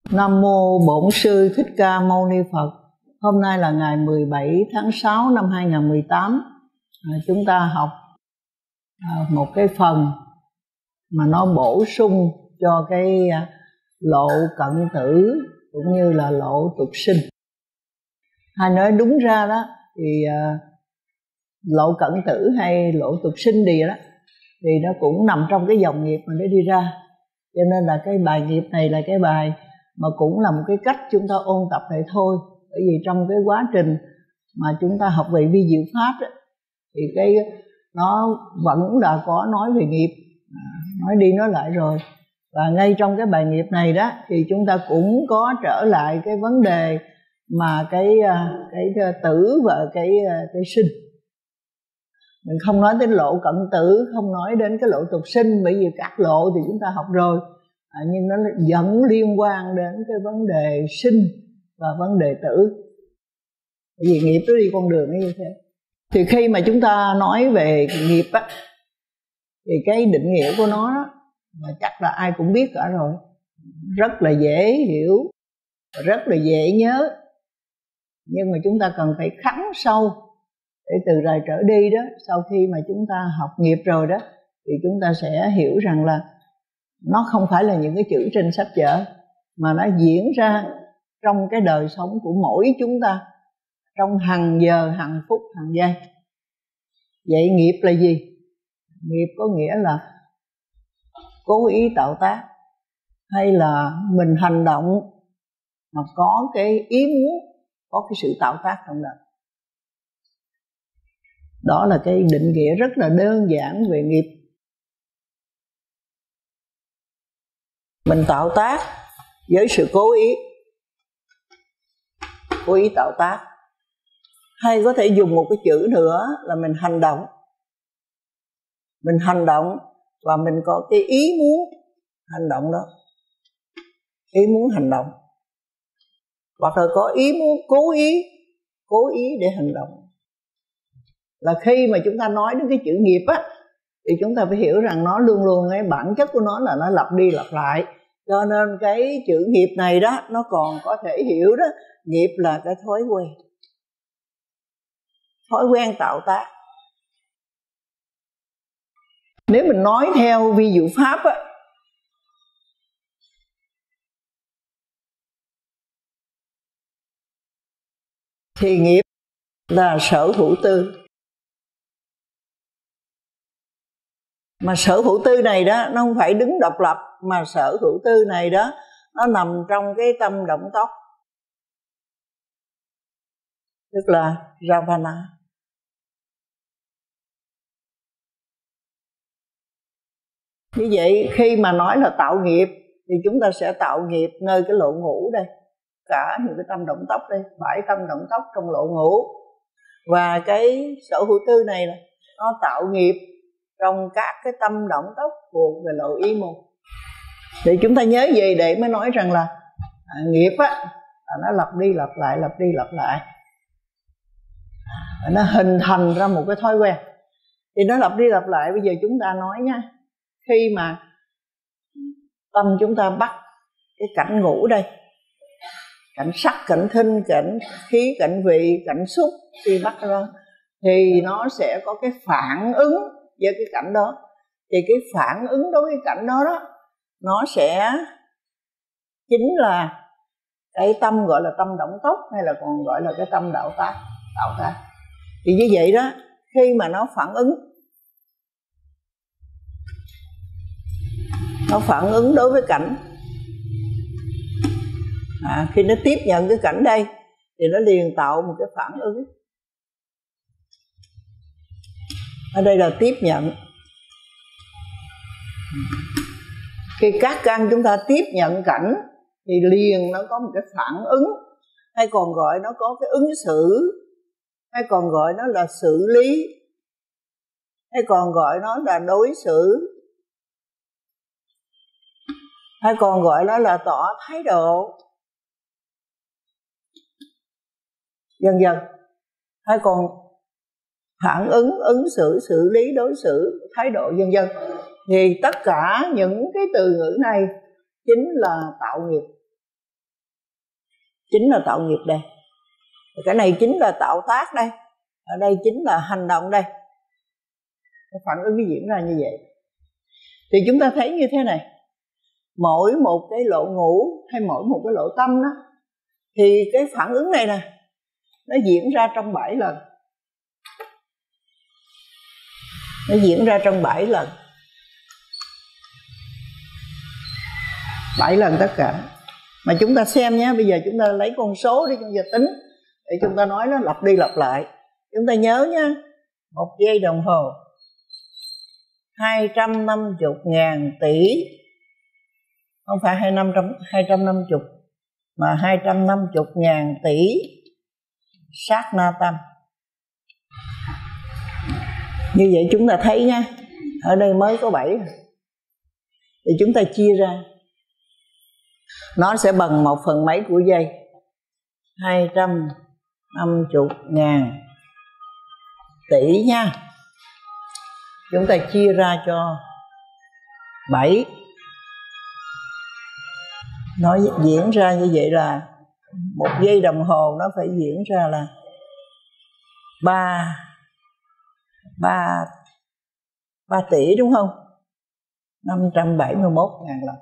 Nam mô Bổn Sư Thích Ca Mâu Ni Phật. Hôm nay là ngày 17 tháng 6 năm 2018. Chúng ta học một cái phần mà nó bổ sung cho cái lộ cận tử cũng như là lộ tục sinh. Hay nói đúng ra đó thì lộ cận tử hay lộ tục sinh gì đó thì nó cũng nằm trong cái dòng nghiệp mà nó đi ra. Cho nên là cái bài nghiệp này là cái bài mà cũng là một cái cách chúng ta ôn tập lại thôi. Bởi vì trong cái quá trình mà chúng ta học về vi diệu pháp đó, thì cái nó vẫn là có nói về nghiệp, nói đi nói lại rồi. Và ngay trong cái bài nghiệp này đó thì chúng ta cũng có trở lại cái vấn đề mà cái tử và cái sinh. Mình không nói đến lộ cận tử, không nói đến cái lộ tục sinh, bởi vì các lộ thì chúng ta học rồi, nhưng nó vẫn liên quan đến cái vấn đề sinh và vấn đề tử. Bởi vì nghiệp nó đi con đường như thế. Thì khi mà chúng ta nói về nghiệp á, thì cái định nghĩa của nó đó, mà chắc là ai cũng biết cả rồi, rất là dễ hiểu, rất là dễ nhớ. Nhưng mà chúng ta cần phải khắc sâu để từ rồi trở đi đó, sau khi mà chúng ta học nghiệp rồi đó, thì chúng ta sẽ hiểu rằng là nó không phải là những cái chữ trên sách vở, mà nó diễn ra trong cái đời sống của mỗi chúng ta, trong hàng giờ, hàng phút, hàng giây. Vậy nghiệp là gì? Nghiệp có nghĩa là cố ý tạo tác, hay là mình hành động mà có cái ý muốn, có cái sự tạo tác trong đó. Đó là cái định nghĩa rất là đơn giản về nghiệp. Mình tạo tác với sự cố ý tạo tác. Hay có thể dùng một cái chữ nữa là mình hành động. Mình hành động và mình có cái ý muốn hành động đó. Ý muốn hành động. Hoặc là có ý muốn cố ý để hành động. Là khi mà chúng ta nói đến cái chữ nghiệp á, thì chúng ta phải hiểu rằng nó luôn luôn cái bản chất của nó là nó lặp đi lặp lại. Cho nên cái chữ nghiệp này đó, nó còn có thể hiểu đó, nghiệp là cái thói quen. Thói quen tạo tác. Nếu mình nói theo vi diệu pháp á, thì nghiệp là sở hữu tư. Mà sở hữu tư này đó, nó không phải đứng độc lập, mà sở hữu tư này đó, nó nằm trong cái tâm động tốc, tức là Ravana. Như vậy khi mà nói là tạo nghiệp, thì chúng ta sẽ tạo nghiệp nơi cái lộ ngũ đây. Cả những cái tâm động tốc đây, 7 tâm động tốc trong lộ ngũ. Và cái sở hữu tư này là nó tạo nghiệp trong các cái tâm động tốc thuộc về lộ ý môn. Thì chúng ta nhớ gì để mới nói rằng là nghiệp á, là nó lặp đi lặp lại. Và nó hình thành ra một cái thói quen. Thì nó lặp đi lặp lại, bây giờ chúng ta nói nha. Khi mà tâm chúng ta bắt cái cảnh ngũ đây, cảnh sắc, cảnh thinh, cảnh khí, cảnh vị, cảnh xúc, khi bắt ra thì nó sẽ có cái phản ứng với cái cảnh đó. Thì cái phản ứng đối với cảnh đó đó, nó sẽ chính là cái tâm gọi là tâm động tốc, hay là còn gọi là cái tâm tạo tác. Thì như vậy đó, khi mà nó phản ứng đối với cảnh, khi nó tiếp nhận cái cảnh đây thì nó liền tạo một cái phản ứng. Ở đây là tiếp nhận. Khi các căn chúng ta tiếp nhận cảnh thì liền nó có một cái phản ứng, hay còn gọi nó có cái ứng xử, hay còn gọi nó là xử lý, hay còn gọi nó là đối xử, hay còn gọi nó là tỏ thái độ, vân vân. Hay còn phản ứng, ứng xử, xử lý, đối xử, thái độ, vân vân. Thì tất cả những cái từ ngữ này chính là tạo nghiệp. chính là tạo nghiệp đây. Cái này chính là tạo tác đây. Ở đây chính là hành động đây. Cái phản ứng nó diễn ra như vậy. Thì chúng ta thấy như thế này, mỗi một cái lộ ngũ hay mỗi một cái lộ tâm đó, thì cái phản ứng này nè, nó diễn ra trong 7 lần. Nó diễn ra trong 7 lần. 7 lần tất cả. Mà chúng ta xem nhé, bây giờ chúng ta lấy con số đi, chúng ta tính để chúng ta nói nó lặp đi lặp lại. Chúng ta nhớ nhé, 1 giây đồng hồ 250.000 tỷ, không phải 250 mà 250.000 tỷ sát na tâm. Như vậy chúng ta thấy nha, ở đây mới có 7 thì chúng ta chia ra, nó sẽ bằng 1/, mấy của giây. 250.000 tỷ nha. Chúng ta chia ra cho 7. Nó diễn ra như vậy là 1 giây đồng hồ nó phải diễn ra là 3 tỷ, đúng không? 571.000 lần.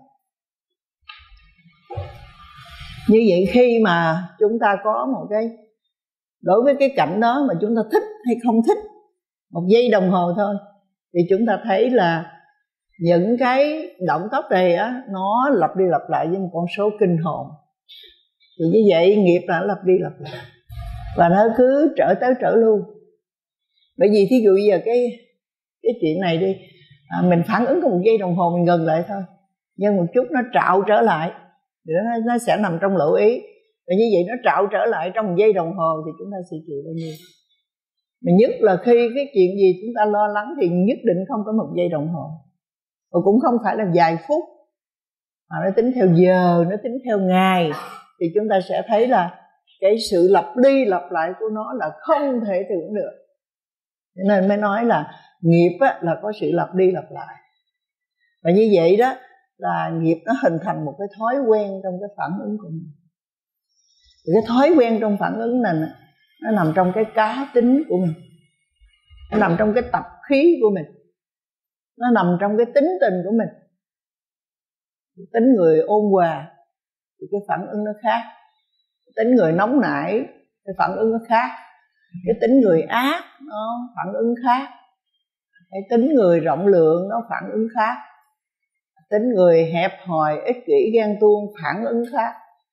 Như vậy khi mà chúng ta có một cái, đối với cái cảnh đó mà chúng ta thích hay không thích, 1 giây đồng hồ thôi, thì chúng ta thấy là những cái động tác này á, nó lặp đi lặp lại với một con số kinh hồn. Thì như vậy nghiệp là lặp đi lặp lại và nó cứ trở tới trở lui. Bởi vì thí dụ bây giờ cái chuyện này đi, mình phản ứng có 1 giây đồng hồ, mình ngừng lại thôi, nhưng một chút nó trạo trở lại thì nó sẽ nằm trong lỗ ý. Và như vậy nó trạo trở lại trong 1 giây đồng hồ thì chúng ta sẽ chịu bao nhiêu. Mà nhất là khi cái chuyện gì chúng ta lo lắng thì nhất định không có 1 giây đồng hồ, và cũng không phải là vài phút, mà nó tính theo giờ, nó tính theo ngày. Thì chúng ta sẽ thấy là cái sự lặp đi lặp lại của nó là không thể tưởng được. Cho nên mới nói là nghiệp á, là có sự lặp đi lặp lại. Và như vậy đó là nghiệp nó hình thành một cái thói quen trong cái phản ứng của mình. Thì cái thói quen trong phản ứng này nó nằm trong cái cá tính của mình, nó nằm trong cái tập khí của mình, nó nằm trong cái tính tình của mình. Tính người ôn hòa thì cái phản ứng nó khác. Tính người nóng nảy, cái phản ứng nó khác. Cái tính người ác nó phản ứng khác. Cái tính người rộng lượng nó phản ứng khác. Tính người hẹp hòi, ích kỷ, ghen tuông phản ứng khác.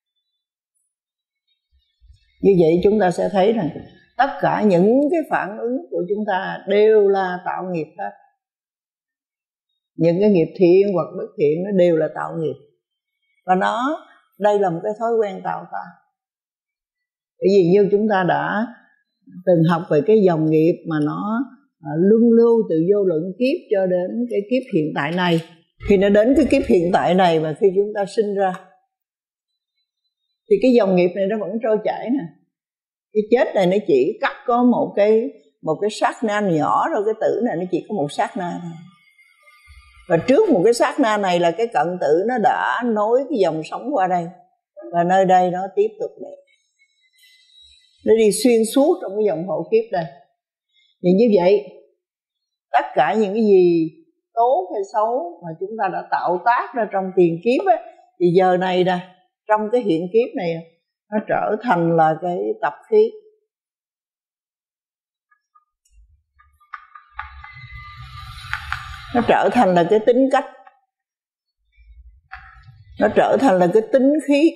Như vậy chúng ta sẽ thấy rằng tất cả những cái phản ứng của chúng ta đều là tạo nghiệp hết. Những cái nghiệp thiện hoặc bất thiện nó đều là tạo nghiệp. Và đây là một cái thói quen tạo ta. Bởi vì như chúng ta đã từng học về cái dòng nghiệp mà nó luân lưu từ vô lượng kiếp cho đến cái kiếp hiện tại này. Khi nó đến cái kiếp hiện tại này và khi chúng ta sinh ra thì cái dòng nghiệp này nó vẫn trôi chảy nè. Cái chết này nó chỉ cắt có một cái sát na nhỏ rồi, cái tử này nó chỉ có một sát na thôi. Và trước một cái sát na này là cái cận tử nó đã nối cái dòng sống qua đây. Và nơi đây nó tiếp tục đẹp. Nó đi xuyên suốt trong cái dòng hộ kiếp đây. Thì như vậy tất cả những cái gì tốt hay xấu mà chúng ta đã tạo tác ra trong tiền kiếp ấy, thì giờ này nè, trong cái hiện kiếp này nó trở thành là cái tập khí. Nó trở thành là cái tính cách. Nó trở thành là cái tính khí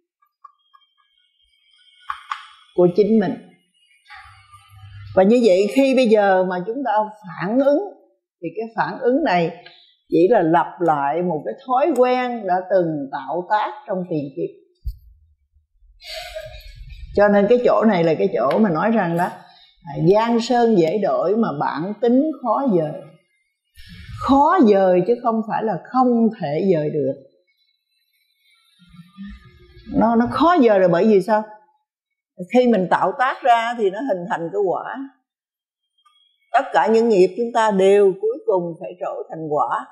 của chính mình. Và như vậy khi bây giờ mà chúng ta phản ứng thì cái phản ứng này chỉ là lặp lại một cái thói quen đã từng tạo tác trong tiền kiếp. Cho nên cái chỗ này là cái chỗ mà nói rằng đó, giang sơn dễ đổi mà bản tính khó dời. Khó dời chứ không phải là không thể dời được. Nó khó dời là bởi vì sao? Khi mình tạo tác ra thì nó hình thành cái quả. Tất cả những nghiệp chúng ta đều cuối cùng phải trổ thành quả.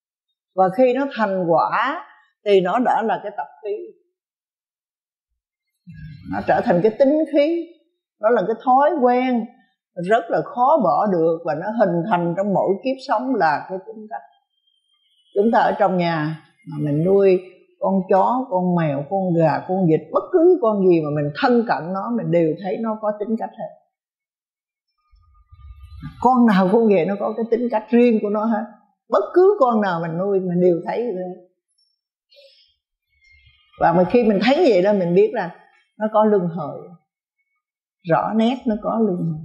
Và khi nó thành quả thì nó đã là cái tập khí. Nó trở thành cái tính khí, đó là cái thói quen rất là khó bỏ được, và nó hình thành trong mỗi kiếp sống là cái tính cách. Chúng ta ở trong nhà mà mình nuôi con chó, con mèo, con gà, con vịt, bất cứ con gì mà mình thân cận nó, mình đều thấy nó có tính cách hết. Con nào cũng vậy, nó có cái tính cách riêng của nó hết. Bất cứ con nào mình nuôi mình đều thấy vậy. Và mà khi mình thấy vậy đó, mình biết là nó có luân hồi, rõ nét nó có luân hồi.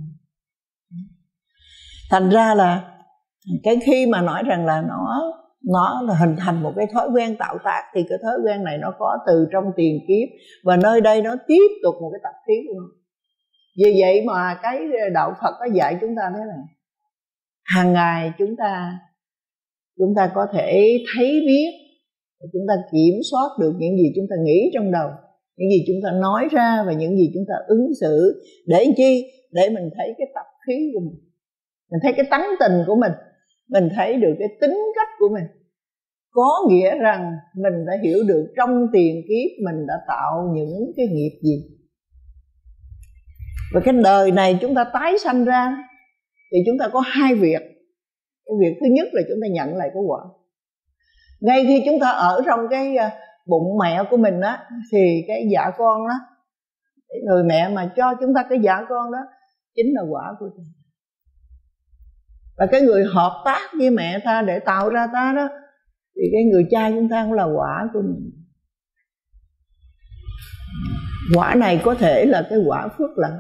Thành ra là cái khi mà nói rằng là nó là hình thành một cái thói quen tạo tác, thì cái thói quen này nó có từ trong tiền kiếp, và nơi đây nó tiếp tục một cái tập khí của nó. Vì vậy mà cái đạo Phật có dạy chúng ta thế này: hàng ngày chúng ta có thể thấy biết, chúng ta kiểm soát được những gì chúng ta nghĩ trong đầu, những gì chúng ta nói ra, và những gì chúng ta ứng xử. Để chi? Để mình thấy cái tập khí của mình thấy cái tánh tình của mình thấy được cái tính cách của mình. Có nghĩa rằng mình đã hiểu được trong tiền kiếp mình đã tạo những cái nghiệp gì. Và cái đời này chúng ta tái sanh ra thì chúng ta có hai việc. Cái việc thứ nhất là chúng ta nhận lại cái quả. Ngay khi chúng ta ở trong cái bụng mẹ của mình á, thì cái dạ con đó, cái người mẹ mà cho chúng ta cái dạ con đó chính là quả của chúng ta. Và cái người hợp tác với mẹ ta để tạo ra ta đó, thì cái người cha chúng ta cũng là quả của mình. Quả này có thể là cái quả phước lành,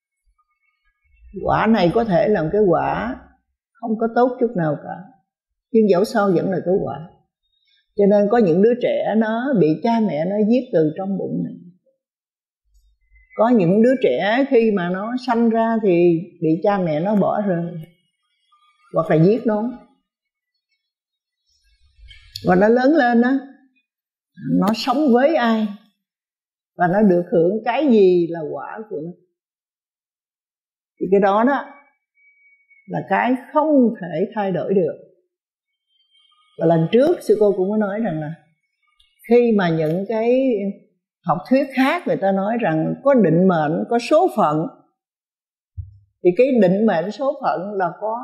quả này có thể là một cái quả không có tốt chút nào cả, nhưng dẫu sao vẫn là cái quả. Cho nên có những đứa trẻ nó bị cha mẹ nó giết từ trong bụng này. Có những đứa trẻ khi mà nó sanh ra thì bị cha mẹ nó bỏ rơi hoặc là giết nó. Và nó lớn lên á, nó sống với ai và nó được hưởng cái gì là quả của nó. Thì cái đó đó là cái không thể thay đổi được. Và lần trước sư cô cũng có nói rằng là khi mà những cái học thuyết khác người ta nói rằng có định mệnh, có số phận, thì cái định mệnh số phận là có.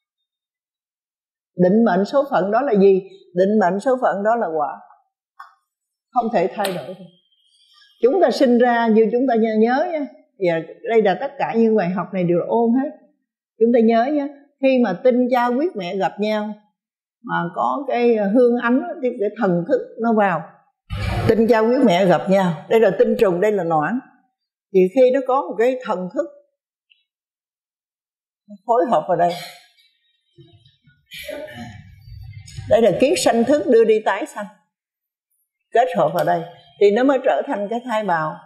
Định mệnh số phận đó là gì? Định mệnh số phận đó là quả, không thể thay đổi được. Chúng ta sinh ra như chúng ta nhớ nha, và đây là tất cả những bài học này đều ôn hết. Chúng ta nhớ nhé, khi mà tinh cha quyết mẹ gặp nhau mà có cái hương ánh, cái thần thức nó vào, tinh cha quyết mẹ gặp nhau, đây là tinh trùng, đây là noãn, thì khi nó có một cái thần thức phối hợp vào đây, đây là kiết sanh thức đưa đi tái sanh, kết hợp vào đây thì nó mới trở thành cái thai bào.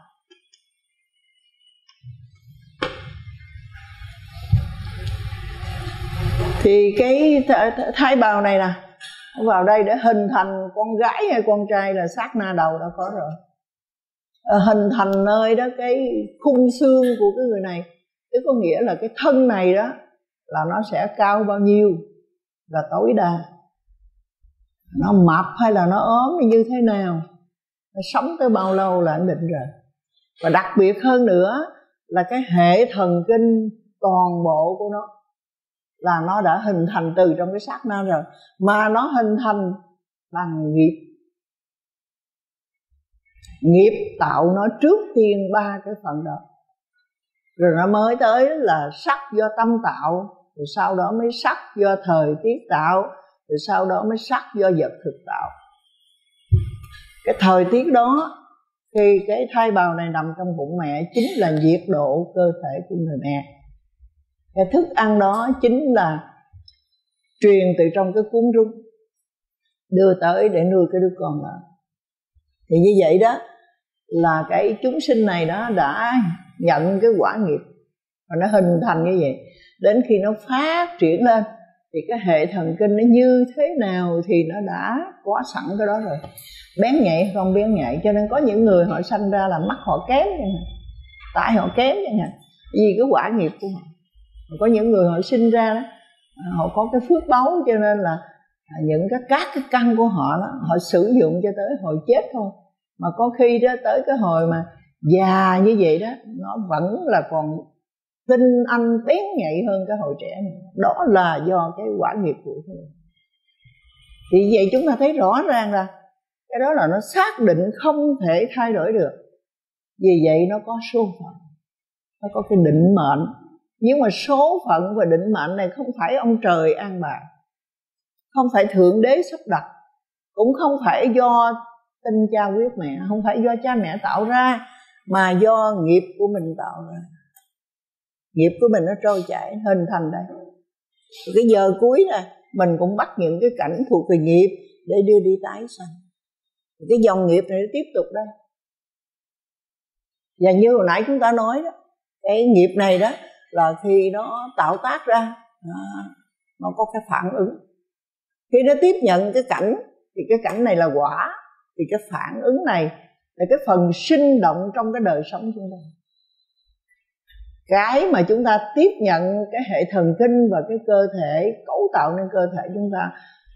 Thì cái thai bào này nè, vào đây để hình thành con gái hay con trai là sát na đầu đã có rồi. Hình thành nơi đó cái khung xương của cái người này, tức có nghĩa là cái thân này đó là nó sẽ cao bao nhiêu là tối đa, nó mập hay là nó ốm hay như thế nào, nó sống tới bao lâu là ổn định rồi. Và đặc biệt hơn nữa là cái hệ thần kinh toàn bộ của nó là nó đã hình thành từ trong cái sát na rồi, mà nó hình thành bằng nghiệp. Nghiệp tạo nó trước tiên 3 cái phần đó, rồi nó mới tới là sắc do tâm tạo, rồi sau đó mới sắc do thời tiết tạo, rồi sau đó mới sắc do vật thực tạo. Cái thời tiết đó khi cái thai bào này nằm trong bụng mẹ chính là nhiệt độ cơ thể của người mẹ. Cái thức ăn đó chính là truyền từ trong cái cuốn rung đưa tới để nuôi cái đứa con đó. Thì như vậy đó là cái chúng sinh này đó đã nhận cái quả nghiệp và nó hình thành như vậy. Đến khi nó phát triển lên thì cái hệ thần kinh nó như thế nào thì nó đã có sẵn cái đó rồi. Bén nhạy hay không bén nhạy. Cho nên có những người họ sanh ra là mắt họ kém chẳng hạn, tai họ kém chẳng hạn, vì cái quả nghiệp của họ. Có những người họ sinh ra đó, họ có cái phước báu, cho nên là những các cái căn của họ đó, họ sử dụng cho tới hồi chết thôi. Mà có khi đó tới cái hồi mà già như vậy đó, nó vẫn là còn tinh anh bén nhạy hơn cái hồi trẻ này. Đó là do cái quả nghiệp của mình. Thì vậy chúng ta thấy rõ ràng là cái đó là nó xác định không thể thay đổi được. Vì vậy nó có số phận, nó có cái định mệnh. Nhưng mà số phận và định mệnh này không phải ông trời an bài, không phải thượng đế sắp đặt, cũng không phải do tinh cha quyết mẹ, không phải do cha mẹ tạo ra, mà do nghiệp của mình tạo ra. Nghiệp của mình nó trôi chảy hình thành đây. Cái giờ cuối này mình cũng bắt những cái cảnh thuộc về nghiệp để đưa đi tái sanh. Cái dòng nghiệp này nó tiếp tục đây. Và như hồi nãy chúng ta nói đó, cái nghiệp này đó là khi nó tạo tác ra, nó có cái phản ứng. Khi nó tiếp nhận cái cảnh thì cái cảnh này là quả, thì cái phản ứng này là cái phần sinh động trong cái đời sống chúng ta. Cái mà chúng ta tiếp nhận cái hệ thần kinh và cái cơ thể, cấu tạo nên cơ thể chúng ta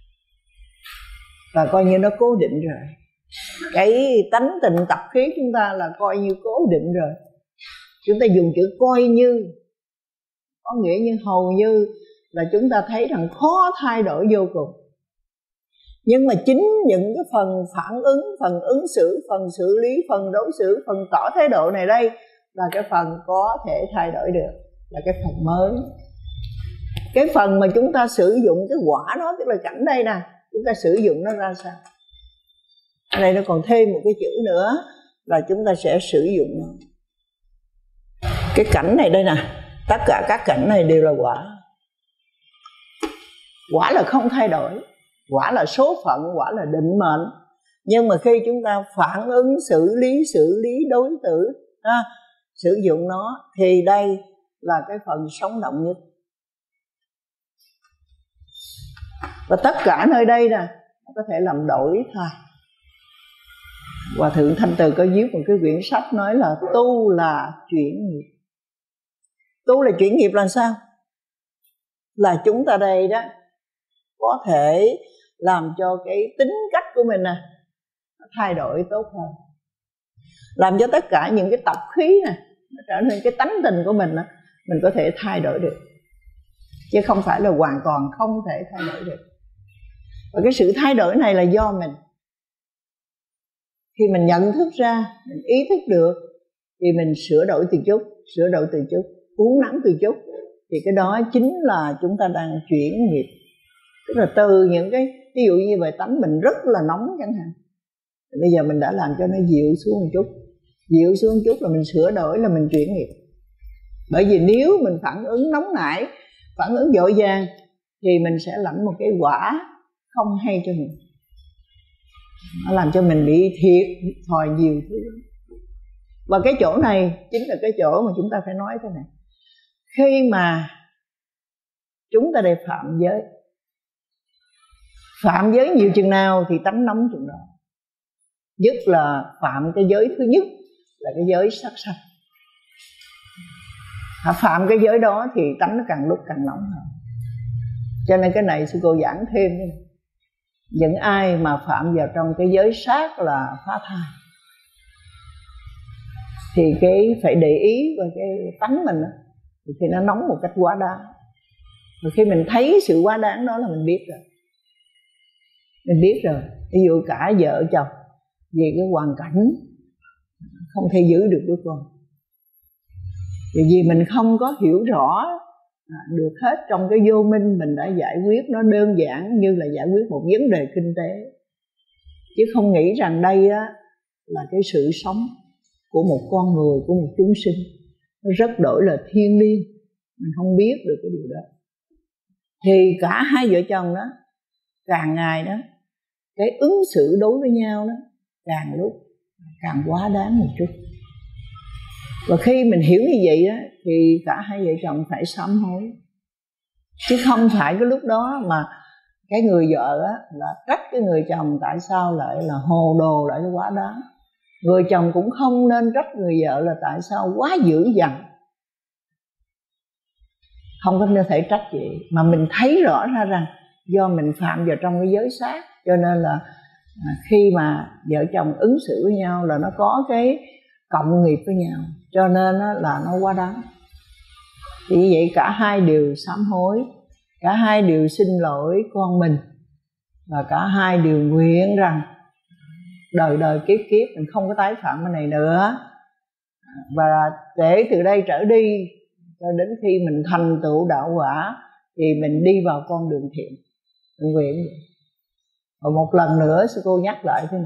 là coi như nó cố định rồi. Cái tánh tình tập khí chúng ta là coi như cố định rồi. Chúng ta dùng chữ coi như, có nghĩa như hầu như là chúng ta thấy rằng khó thay đổi vô cùng. Nhưng mà chính những cái phần phản ứng, phần ứng xử, phần xử lý, phần đối xử, phần tỏ thái độ này đây là cái phần có thể thay đổi được, là cái phần mới. Cái phần mà chúng ta sử dụng cái quả đó, tức là cảnh đây nè, chúng ta sử dụng nó ra sao. Ở đây nó còn thêm một cái chữ nữa là chúng ta sẽ sử dụng nó. Cái cảnh này đây nè, tất cả các cảnh này đều là quả. Quả là không thay đổi, quả là số phận, quả là định mệnh. Nhưng mà khi chúng ta phản ứng, xử lý đối xử, sử dụng nó, thì đây là cái phần sống động nhất. Và tất cả nơi đây nè có thể làm đổi thay. Hòa thượng Thanh Từ có viết một cái quyển sách nói là tu là chuyển nghiệp. Tu là chuyển nghiệp là sao? Là chúng ta đây đó có thể làm cho cái tính cách của mình nè thay đổi tốt hơn, làm cho tất cả những cái tập khí này nó trở nên cái tánh tình của mình đó, mình có thể thay đổi được, chứ không phải là hoàn toàn không thể thay đổi được. Và cái sự thay đổi này là do mình. Khi mình nhận thức ra, mình ý thức được, thì mình sửa đổi từ chút, uốn nắn từ chút, thì cái đó chính là chúng ta đang chuyển nghiệp. Tức là từ những cái, ví dụ như về tánh mình rất là nóng chẳng hạn, bây giờ mình đã làm cho nó dịu xuống một chút là mình sửa đổi, là mình chuyển nghiệp. Bởi vì nếu mình phản ứng nóng nảy, phản ứng vội vàng, thì mình sẽ lãnh một cái quả không hay cho mình. Nó làm cho mình bị thiệt thòi nhiều thứ. Và cái chỗ này chính là cái chỗ mà chúng ta phải nói thế này. Khi mà chúng ta đều phạm giới nhiều chừng nào thì tánh nóng chừng đó. Nhất là phạm cái giới thứ nhất là cái giới sát sanh. Phạm cái giới đó thì tánh nó càng lúc càng nóng hơn. Cho nên cái này sư cô giảng thêm. Những ai mà phạm vào trong cái giới sát là phá thai, thì cái phải để ý vào cái tánh mình đó, thì nó nóng một cách quá đáng. Và khi mình thấy sự quá đáng đó là mình biết rồi. Ví dụ cả vợ chồng vì cái hoàn cảnh không thể giữ được đứa con, vì mình không có hiểu rõ được hết trong cái vô minh, mình đã giải quyết nó đơn giản như là giải quyết một vấn đề kinh tế, chứ không nghĩ rằng đây á là cái sự sống của một con người, của một chúng sinh, nó rất đổi là thiêng liêng. Mình không biết được cái điều đó, thì cả hai vợ chồng đó càng ngày đó cái ứng xử đối với nhau đó càng lúc càng quá đáng một chút. Và khi mình hiểu như vậy đó, thì cả hai vợ chồng phải sám hối, chứ không phải cái lúc đó mà cái người vợ á là trách cái người chồng tại sao lại là hồ đồ, lại là quá đáng. Người chồng cũng không nên trách người vợ là tại sao quá dữ dằn, không có thể trách vậy. Mà mình thấy rõ ra rằng do mình phạm vào trong cái giới sát, cho nên là khi mà vợ chồng ứng xử với nhau là nó có cái cộng nghiệp với nhau, cho nên là nó quá đáng. Thì như vậy cả hai đều sám hối, cả hai đều xin lỗi con mình, và cả hai đều nguyện rằng đời đời kiếp kiếp mình không có tái phạm cái này nữa. Và kể từ đây trở đi cho đến khi mình thành tựu đạo quả thì mình đi vào con đường thiện. Mình nguyện. Và một lần nữa sư cô nhắc lại thế này,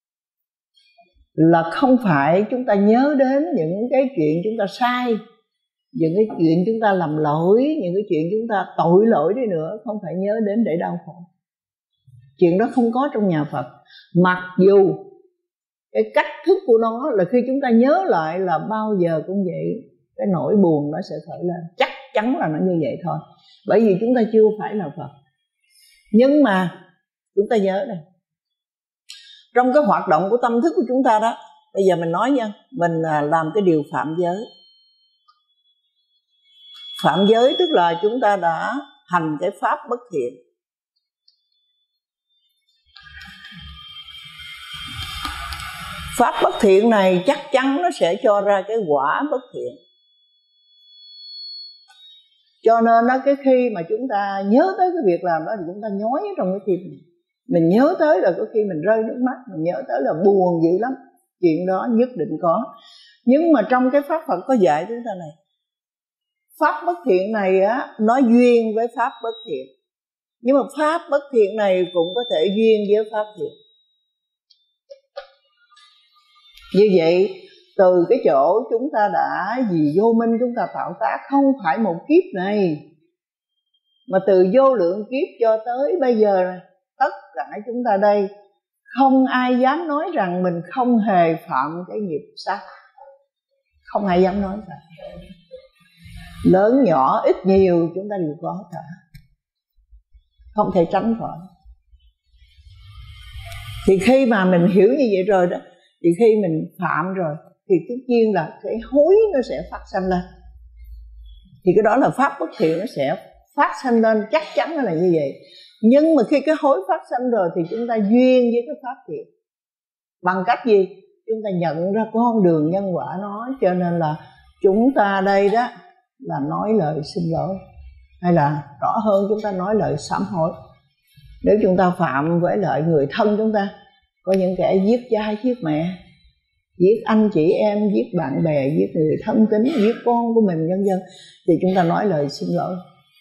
là không phải chúng ta nhớ đến những cái chuyện chúng ta sai, những cái chuyện chúng ta làm lỗi, những cái chuyện chúng ta tội lỗi đi nữa, không phải nhớ đến để đau khổ. Chuyện đó không có trong nhà Phật. Mặc dù cái cách thức của nó là khi chúng ta nhớ lại là bao giờ cũng vậy, cái nỗi buồn nó sẽ khởi lên, chắc chắn là nó như vậy thôi. Bởi vì chúng ta chưa phải là Phật. Nhưng mà chúng ta nhớ này, trong cái hoạt động của tâm thức của chúng ta đó, bây giờ mình nói nha, mình làm cái điều phạm giới. Phạm giới tức là chúng ta đã hành cái pháp bất thiện. Pháp bất thiện này chắc chắn nó sẽ cho ra cái quả bất thiện. Cho nên đó, cái khi mà chúng ta nhớ tới cái việc làm đó thì chúng ta nhói trong cái tim này. Mình nhớ tới là có khi mình rơi nước mắt, mình nhớ tới là buồn dữ lắm. Chuyện đó nhất định có. Nhưng mà trong cái pháp Phật có dạy chúng ta này, pháp bất thiện này á, nó duyên với pháp bất thiện. Nhưng mà pháp bất thiện này cũng có thể duyên với pháp thiện. Như vậy, từ cái chỗ chúng ta đã vì vô minh chúng ta tạo tác, không phải một kiếp này, mà từ vô lượng kiếp cho tới bây giờ này, tất cả chúng ta đây không ai dám nói rằng mình không hề phạm cái nghiệp sát. Không ai dám nói vậy. Lớn nhỏ ít nhiều chúng ta đều có cả, không thể tránh khỏi. Thì khi mà mình hiểu như vậy rồi đó, thì khi mình phạm rồi thì tất nhiên là cái hối nó sẽ phát sanh lên. Thì cái đó là pháp bất thiện, nó sẽ phát sanh lên, chắc chắn là như vậy. Nhưng mà khi cái hối phát sanh rồi thì chúng ta duyên với cái pháp thiện. Bằng cách gì? Chúng ta nhận ra con đường nhân quả nó. Cho nên là chúng ta đây đó là nói lời xin lỗi, hay là rõ hơn chúng ta nói lời sám hối. Nếu chúng ta phạm với lại người thân chúng ta, có những kẻ giết cha giết mẹ, giết anh chị em, giết bạn bè, giết người thân tín, giết con của mình, vân vân, thì chúng ta nói lời xin lỗi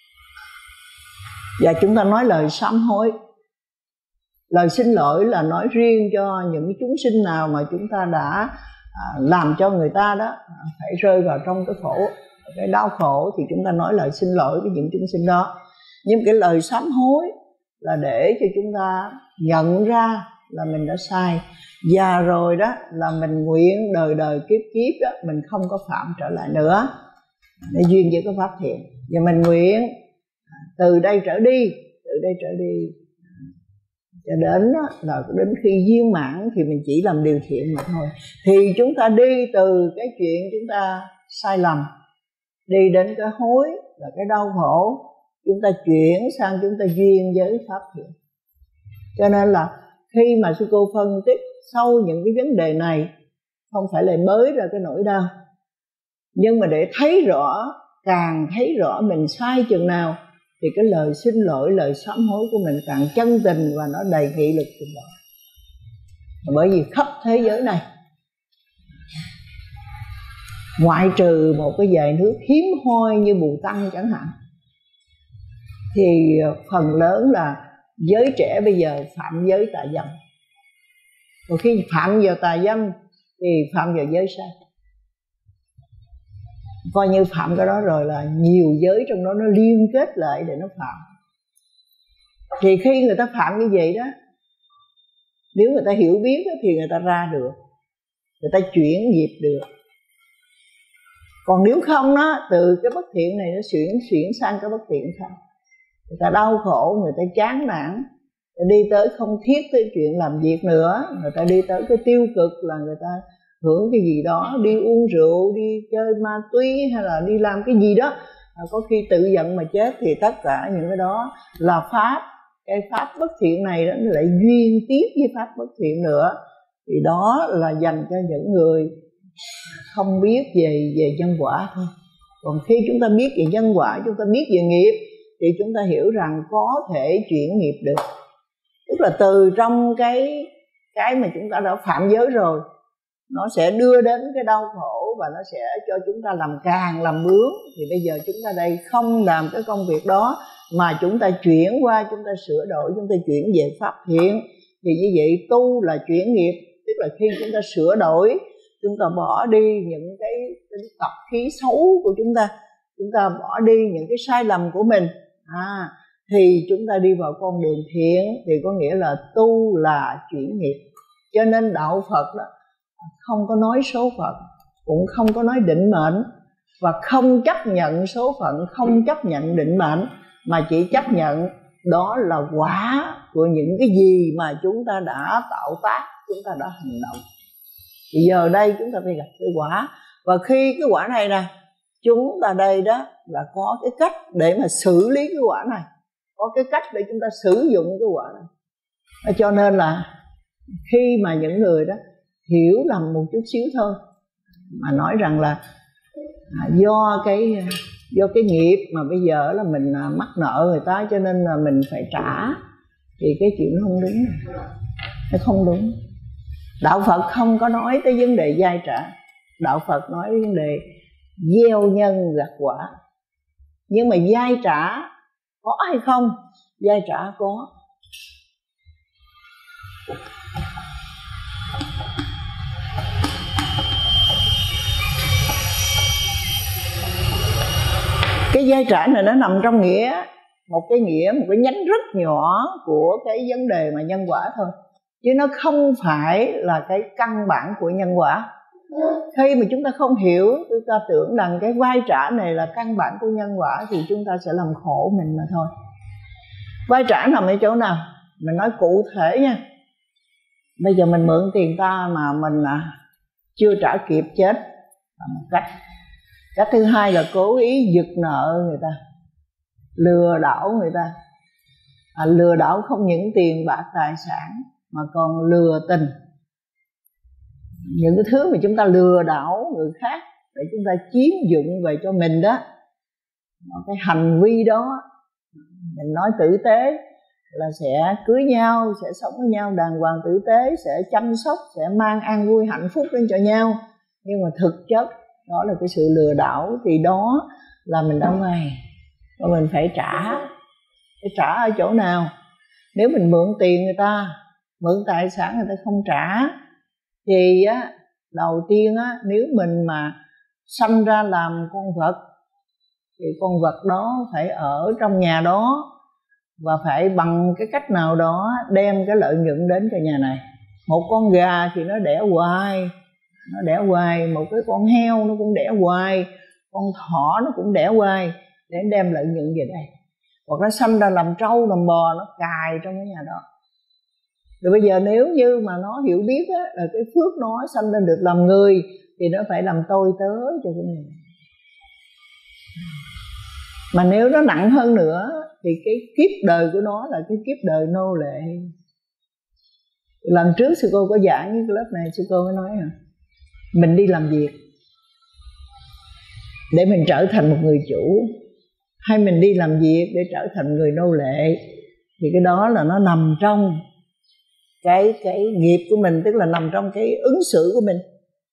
và chúng ta nói lời sám hối. Lời xin lỗi là nói riêng cho những chúng sinh nào mà chúng ta đã làm cho người ta đó phải rơi vào trong cái khổ, cái đau khổ, thì chúng ta nói lời xin lỗi với những chúng sinh đó. Nhưng cái lời sám hối là để cho chúng ta nhận ra là mình đã sai, và rồi đó là mình nguyện đời đời kiếp kiếp đó mình không có phạm trở lại nữa, để duyên với cái pháp thiện. Và mình nguyện từ đây trở đi cho đến đó, là đến khi viên mãn thì mình chỉ làm điều thiện mà thôi. Thì chúng ta đi từ cái chuyện chúng ta sai lầm, đi đến cái hối là cái đau khổ, chúng ta chuyển sang chúng ta duyên với pháp thiện. Cho nên là khi mà sư cô phân tích sâu những cái vấn đề này, không phải là bới ra cái nỗi đau, nhưng mà để thấy rõ, càng thấy rõ mình sai chừng nào thì cái lời xin lỗi, lời sám hối của mình càng chân tình và nó đầy nghị lực chừng đó. Bởi vì khắp thế giới này, ngoại trừ một cái vài nước hiếm hoi như Bù Tăng chẳng hạn, thì phần lớn là giới trẻ bây giờ phạm giới tà dâm. Còn khi phạm vào tà dâm thì phạm vào giới sai. Coi như phạm cái đó rồi là nhiều giới trong đó nó liên kết lại để nó phạm. Thì khi người ta phạm như vậy đó, nếu người ta hiểu biết đó, thì người ta ra được, người ta chuyển nghiệp được. Còn nếu không đó, từ cái bất thiện này nó chuyển sang cái bất thiện khác, người ta đau khổ, người ta chán nản, đi tới không thiết tới chuyện làm việc nữa, người ta đi tới cái tiêu cực là người ta hưởng cái gì đó, đi uống rượu, đi chơi ma túy, hay là đi làm cái gì đó, có khi tự giận mà chết. Thì tất cả những cái đó là pháp. Cái pháp bất thiện này nó lại duyên tiếp với pháp bất thiện nữa. Thì đó là dành cho những người không biết về nhân quả thôi. Còn khi chúng ta biết về nhân quả, chúng ta biết về nghiệp, thì chúng ta hiểu rằng có thể chuyển nghiệp được. Tức là từ trong cái mà chúng ta đã phạm giới rồi, nó sẽ đưa đến cái đau khổ, và nó sẽ cho chúng ta làm càng làm bướng. Thì bây giờ chúng ta đây không làm cái công việc đó, mà chúng ta chuyển qua, chúng ta sửa đổi, chúng ta chuyển về pháp thiện. Thì như vậy tu là chuyển nghiệp. Tức là khi chúng ta sửa đổi, chúng ta bỏ đi những cái tập khí xấu của chúng ta bỏ đi những cái sai lầm của mình, thì chúng ta đi vào con đường thiện. Thì có nghĩa là tu là chuyển nghiệp. Cho nên đạo Phật đó không có nói số phận, cũng không có nói định mệnh, và không chấp nhận số phận, không chấp nhận định mệnh, mà chỉ chấp nhận đó là quả của những cái gì mà chúng ta đã tạo tác, chúng ta đã hành động. Thì giờ đây chúng ta phải gặp cái quả, và khi cái quả này nè, chúng ta đây đó là có cái cách để mà xử lý cái quả này, có cái cách để chúng ta sử dụng cái quả này. Cho nên là khi mà những người đó hiểu lầm một chút xíu thôi, mà nói rằng là do cái nghiệp mà bây giờ là mình mắc nợ người ta, cho nên là mình phải trả, thì cái chuyện nó không đúng. Nó không đúng. Đạo Phật không có nói tới vấn đề vay trả. Đạo Phật nói vấn đề gieo nhân gặt quả. Nhưng mà vay trả có hay không? Vay trả có. Cái vay trả này nó nằm trong một cái nhánh rất nhỏ của cái vấn đề mà nhân quả thôi, chứ nó không phải là cái căn bản của nhân quả. Khi mà chúng ta không hiểu, chúng ta tưởng rằng cái vay trả này là căn bản của nhân quả, thì chúng ta sẽ làm khổ mình mà thôi. Vay trả nằm ở chỗ nào? Mình nói cụ thể nha. Bây giờ mình mượn tiền ta mà mình chưa trả kịp, chết là một cách. Cách thứ hai là cố ý giật nợ người ta, lừa đảo người ta. Lừa đảo không những tiền bạc tài sản, mà còn lừa tình. Những cái thứ mà chúng ta lừa đảo người khác để chúng ta chiếm dụng về cho mình đó, cái hành vi đó, mình nói tử tế là sẽ cưới nhau, sẽ sống với nhau đàng hoàng tử tế, sẽ chăm sóc, sẽ mang an vui hạnh phúc đến cho nhau. Nhưng mà thực chất đó là cái sự lừa đảo. Thì đó là mình đã vay, và mình phải trả. Phải trả ở chỗ nào? Nếu mình mượn tiền người ta, mượn tài sản người ta không trả, thì đầu tiên nếu mình mà sanh ra làm con vật, thì con vật đó phải ở trong nhà đó, và phải bằng cái cách nào đó đem cái lợi nhuận đến cho nhà này. Một con gà thì nó đẻ hoài, một cái con heo nó cũng đẻ hoài, con thỏ nó cũng đẻ hoài, để đem lợi nhuận về đây. Hoặc nó sanh ra làm trâu làm bò, nó cài trong cái nhà đó. Rồi bây giờ nếu như mà nó hiểu biết là cái phước nó sanh lên được làm người, thì nó phải làm tôi tớ cho cái người. Mà nếu nó nặng hơn nữa, thì cái kiếp đời của nó là cái kiếp đời nô lệ. Lần trước sư cô có giảng cái lớp này, sư cô mới nói mình đi làm việc để mình trở thành một người chủ, hay mình đi làm việc để trở thành người nô lệ, thì cái đó là nó nằm trong cái nghiệp của mình, tức là nằm trong cái ứng xử của mình,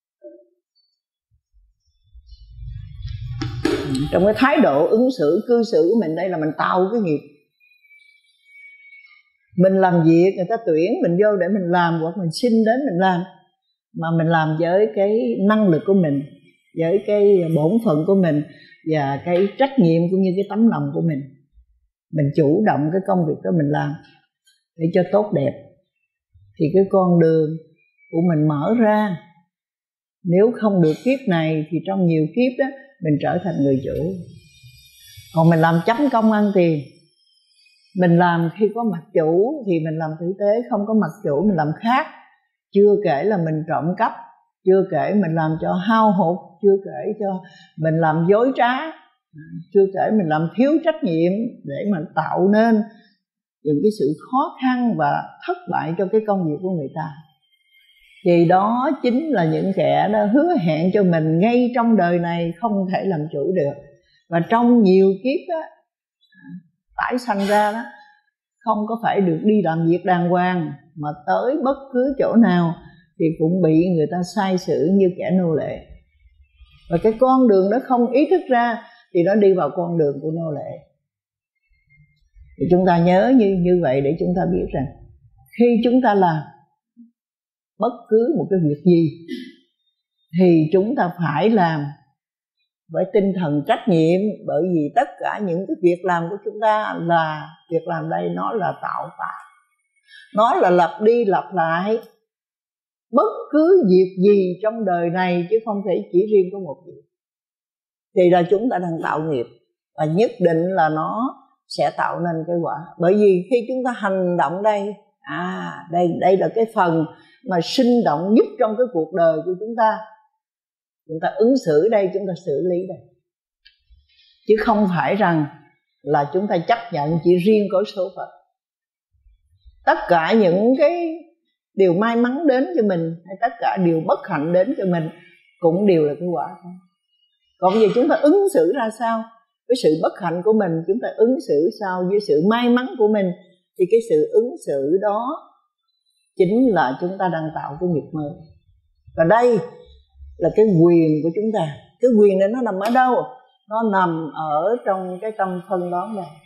trong cái thái độ ứng xử cư xử của mình. Đây là mình tạo cái nghiệp. Mình làm việc, người ta tuyển mình vô để mình làm, hoặc mình xin đến mình làm, mà mình làm với cái năng lực của mình, với cái bổn phận của mình, và cái trách nhiệm cũng như cái tấm lòng của mình. Mình chủ động cái công việc đó mình làm để cho tốt đẹp, thì cái con đường của mình mở ra. Nếu không được kiếp này thì trong nhiều kiếp đó mình trở thành người chủ. Còn mình làm chấm công ăn tiền, mình làm khi có mặt chủ thì mình làm tử tế, không có mặt chủ mình làm khác. Chưa kể là mình trộm cắp, chưa kể mình làm cho hao hụt, chưa kể cho mình làm dối trá, chưa kể mình làm thiếu trách nhiệm để mà tạo nên những cái sự khó khăn và thất bại cho cái công việc của người ta. Thì đó chính là những kẻ đã hứa hẹn cho mình ngay trong đời này không thể làm chủ được. Và trong nhiều kiếp đó, tái sanh ra đó, không có phải được đi làm việc đàng hoàng, mà tới bất cứ chỗ nào thì cũng bị người ta sai sử như kẻ nô lệ. Và cái con đường đó không ý thức ra thì nó đi vào con đường của nô lệ. Thì chúng ta nhớ như vậy để chúng ta biết rằng khi chúng ta làm bất cứ một cái việc gì thì chúng ta phải làm với tinh thần trách nhiệm. Bởi vì tất cả những cái việc làm của chúng ta là việc làm đây, nó là tạo tác, nó là lặp đi lặp lại bất cứ việc gì trong đời này, chứ không thể chỉ riêng có một việc. Thì là chúng ta đang tạo nghiệp, và nhất định là nó sẽ tạo nên cái quả. Bởi vì khi chúng ta hành động đây, đây là cái phần mà sinh động nhất trong cái cuộc đời của chúng ta. Chúng ta ứng xử đây, chúng ta xử lý đây, chứ không phải rằng là chúng ta chấp nhận chỉ riêng có số phận. Tất cả những cái điều may mắn đến cho mình, hay tất cả điều bất hạnh đến cho mình cũng đều là cái quả thôi. Còn bây giờ chúng ta ứng xử ra sao với sự bất hạnh của mình, chúng ta ứng xử sao với sự may mắn của mình, thì cái sự ứng xử đó chính là chúng ta đang tạo cái nghiệp mới. Và đây là cái quyền của chúng ta. Cái quyền này nó nằm ở đâu? Nó nằm ở trong cái tâm phân đoán này.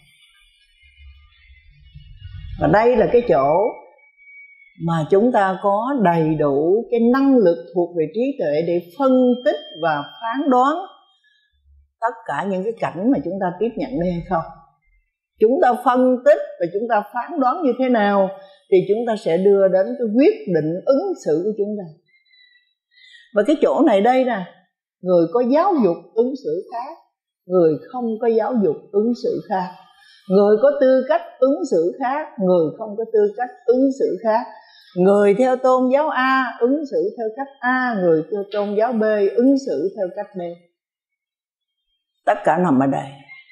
Và đây là cái chỗ mà chúng ta có đầy đủ cái năng lực thuộc về trí tuệ để phân tích và phán đoán tất cả những cái cảnh mà chúng ta tiếp nhận đây hay không. Chúng ta phân tích và chúng ta phán đoán như thế nào thì chúng ta sẽ đưa đến cái quyết định ứng xử của chúng ta. Và cái chỗ này đây nè, người có giáo dục ứng xử khác, người không có giáo dục ứng xử khác, người có tư cách ứng xử khác, người không có tư cách ứng xử khác, người theo tôn giáo A ứng xử theo cách A, người theo tôn giáo B ứng xử theo cách B. Tất cả nằm ở đây.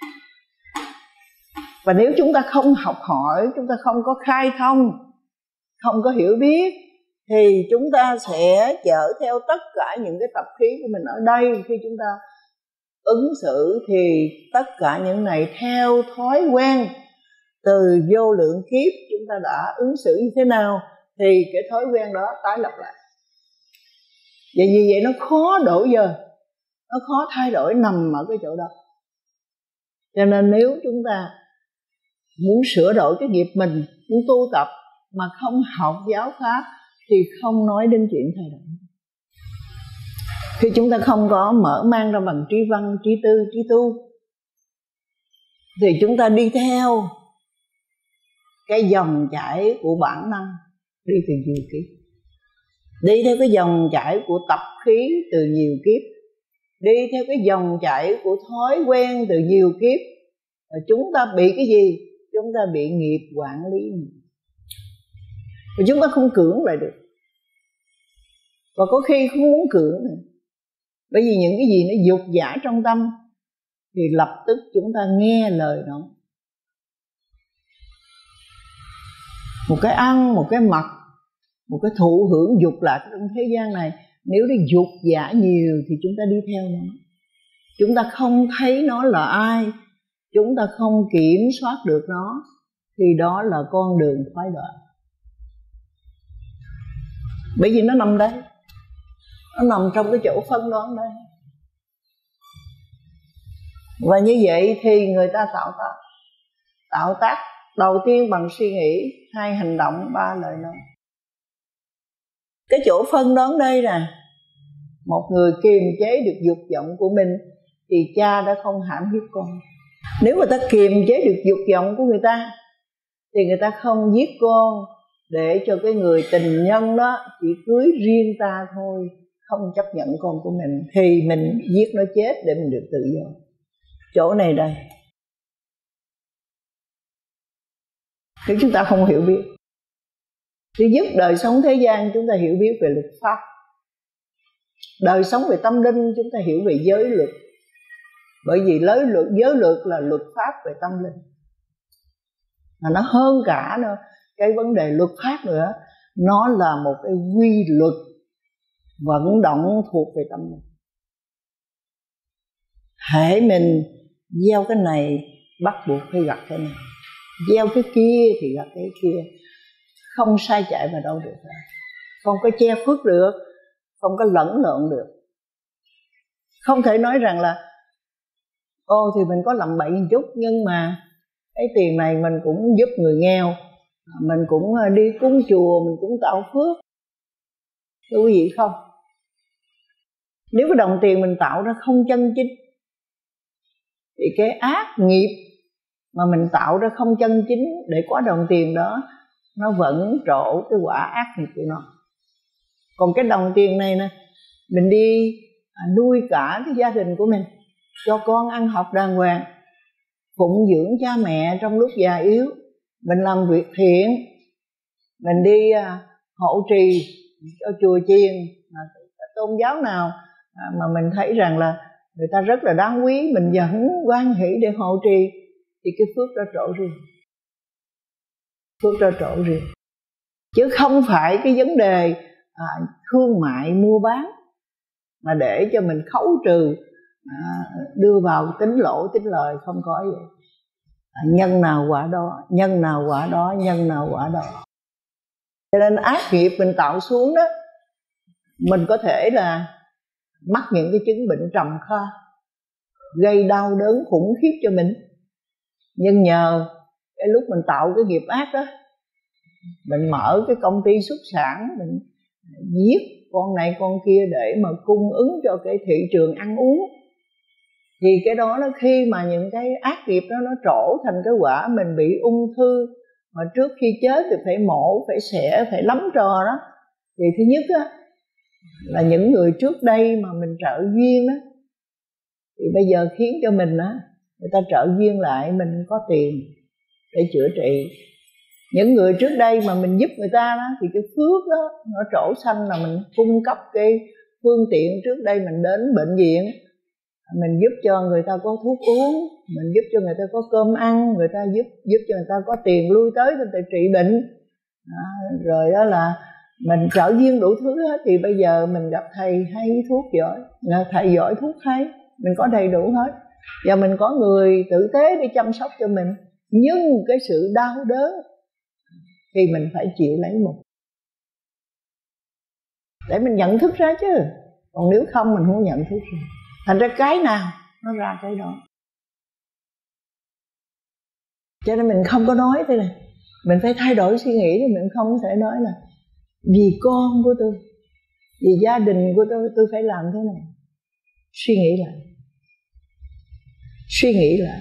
Và nếu chúng ta không học hỏi, chúng ta không có khai thông, không có hiểu biết, thì chúng ta sẽ chở theo tất cả những cái tập khí của mình ở đây. Khi chúng ta ứng xử thì tất cả những này theo thói quen từ vô lượng kiếp chúng ta đã ứng xử như thế nào thì cái thói quen đó tái lập lại. Vậy vì vậy nó khó đổi giờ, nó khó thay đổi, nằm ở cái chỗ đó. Cho nên nếu chúng ta muốn sửa đổi cái nghiệp mình, muốn tu tập mà không học giáo pháp thì không nói đến chuyện thay đổi. Khi chúng ta không có mở mang ra bằng trí văn, trí tư, trí tu, thì chúng ta đi theo cái dòng chảy của bản năng, đi từ nhiều kiếp, đi theo cái dòng chảy của tập khí từ nhiều kiếp, đi theo cái dòng chảy của thói quen từ nhiều kiếp. Và chúng ta bị cái gì? Chúng ta bị nghiệp quản lý. Và chúng ta không cưỡng lại được. Và có khi không muốn cưỡng nữa. Bởi vì những cái gì nó dục dã trong tâm thì lập tức chúng ta nghe lời nó. Một cái ăn, một cái mặc, một cái thụ hưởng dục lạc trong thế gian này, nếu nó dục dã nhiều thì chúng ta đi theo nó. Chúng ta không thấy nó là ai, chúng ta không kiểm soát được nó, thì đó là con đường thoái đoạn. Bởi vì nó nằm đây, nó nằm trong cái chỗ phân đoán đây. Và như vậy thì người ta tạo tác đầu tiên bằng suy nghĩ, 2 hành động, 3 lời nói. Cái chỗ phân đoán đây nè, một người kiềm chế được dục vọng của mình thì cha đã không hãm hiếp con. Nếu người ta kiềm chế được dục vọng của người ta thì người ta không giết con, để cho cái người tình nhân đó chỉ cưới riêng ta thôi, không chấp nhận con của mình, thì mình giết nó chết để mình được tự do. Chỗ này đây, nếu chúng ta không hiểu biết, thứ nhất đời sống thế gian chúng ta hiểu biết về luật pháp, đời sống về tâm linh chúng ta hiểu về giới luật. Bởi vì giới luật là luật pháp về tâm linh, mà nó hơn cả nữa cái vấn đề luật pháp nữa, nó là một cái quy luật vận động thuộc về tâm mình. Hễ mình gieo cái này bắt buộc phải gặp cái này, gieo cái kia thì gặp cái kia, không sai chạy vào đâu được, không có che khuất được, không có lẫn lộn được. Không thể nói rằng là ô thì mình có làm bậy một chút, nhưng mà cái tiền này mình cũng giúp người nghèo, mình cũng đi cúng chùa, mình cũng tạo phước. Thưa quý vị, không. Nếu cái đồng tiền mình tạo ra không chân chính thì cái ác nghiệp mà mình tạo ra không chân chính để có đồng tiền đó, nó vẫn trổ cái quả ác nghiệp của nó. Còn cái đồng tiền này nè, mình đi nuôi cả cái gia đình của mình, cho con ăn học đàng hoàng, phụng dưỡng cha mẹ trong lúc già yếu, mình làm việc thiện, mình đi hộ trì cho chùa chiền, tôn giáo nào mà mình thấy rằng là người ta rất là đáng quý, mình vẫn hoan hỷ để hộ trì, thì cái phước đó trổ riêng. Phước đó trổ riêng. Chứ không phải cái vấn đề thương mại mua bán mà để cho mình khấu trừ, đưa vào tính lỗ tính lời, không có vậy. Nhân nào quả đó, nhân nào quả đó, nhân nào quả đó. Cho nên ác nghiệp mình tạo xuống đó, mình có thể là mắc những cái chứng bệnh trầm kha, gây đau đớn khủng khiếp cho mình. Nhưng nhờ cái lúc mình tạo cái nghiệp ác đó, mình mở cái công ty xuất sản, mình giết con này con kia để mà cung ứng cho cái thị trường ăn uống, thì cái đó nó khi mà những cái ác nghiệp đó nó trổ thành cái quả mình bị ung thư, mà trước khi chết thì phải mổ, phải xẻ, phải lắm trò đó. Thì thứ nhất á, là những người trước đây mà mình trợ duyên đó, thì bây giờ khiến cho mình á, người ta trợ duyên lại, mình có tiền để chữa trị. Những người trước đây mà mình giúp người ta đó, thì cái phước đó nó trổ sanh là mình cung cấp cái phương tiện. Trước đây mình đến bệnh viện, mình giúp cho người ta có thuốc uống, mình giúp cho người ta có cơm ăn, người ta giúp cho người ta có tiền lui tới người ta trị bệnh. Rồi đó là mình trợ duyên đủ thứ hết. Thì bây giờ mình gặp thầy hay thuốc giỏi, thầy giỏi thuốc hay, mình có đầy đủ hết. Và mình có người tử tế để chăm sóc cho mình. Nhưng cái sự đau đớn thì mình phải chịu lấy một, để mình nhận thức ra chứ. Còn nếu không mình không nhận thức ra, thành ra cái nào nó ra cái đó. Cho nên mình không có nói thế này, mình phải thay đổi suy nghĩ. Thì mình không thể nói là vì con của tôi, vì gia đình của tôi phải làm thế này. Suy nghĩ lại, suy nghĩ lại.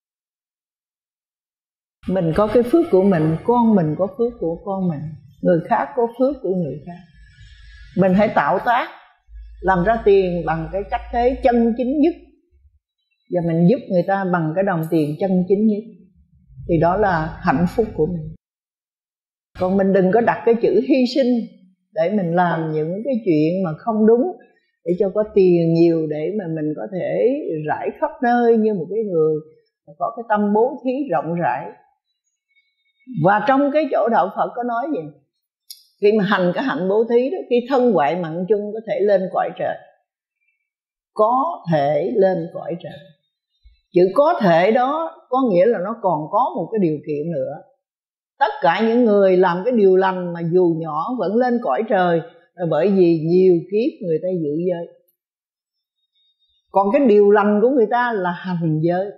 Mình có cái phước của mình, con mình có phước của con mình, người khác có phước của người khác. Mình hãy tạo tác, làm ra tiền bằng cái cách thế chân chính nhất, và mình giúp người ta bằng cái đồng tiền chân chính nhất, thì đó là hạnh phúc của mình. Còn mình đừng có đặt cái chữ hy sinh để mình làm những cái chuyện mà không đúng, để cho có tiền nhiều, để mà mình có thể rải khắp nơi như một cái người có cái tâm bố thí rộng rãi. Và trong cái chỗ đạo Phật có nói gì? Khi mà hành cái hạnh bố thí đó, khi thân hoại mạng chung có thể lên cõi trời. Có thể lên cõi trời. Chữ có thể đó có nghĩa là nó còn có một cái điều kiện nữa. Tất cả những người làm cái điều lành mà dù nhỏ vẫn lên cõi trời, là bởi vì nhiều kiếp người ta giữ giới. Còn cái điều lành của người ta là hành giới.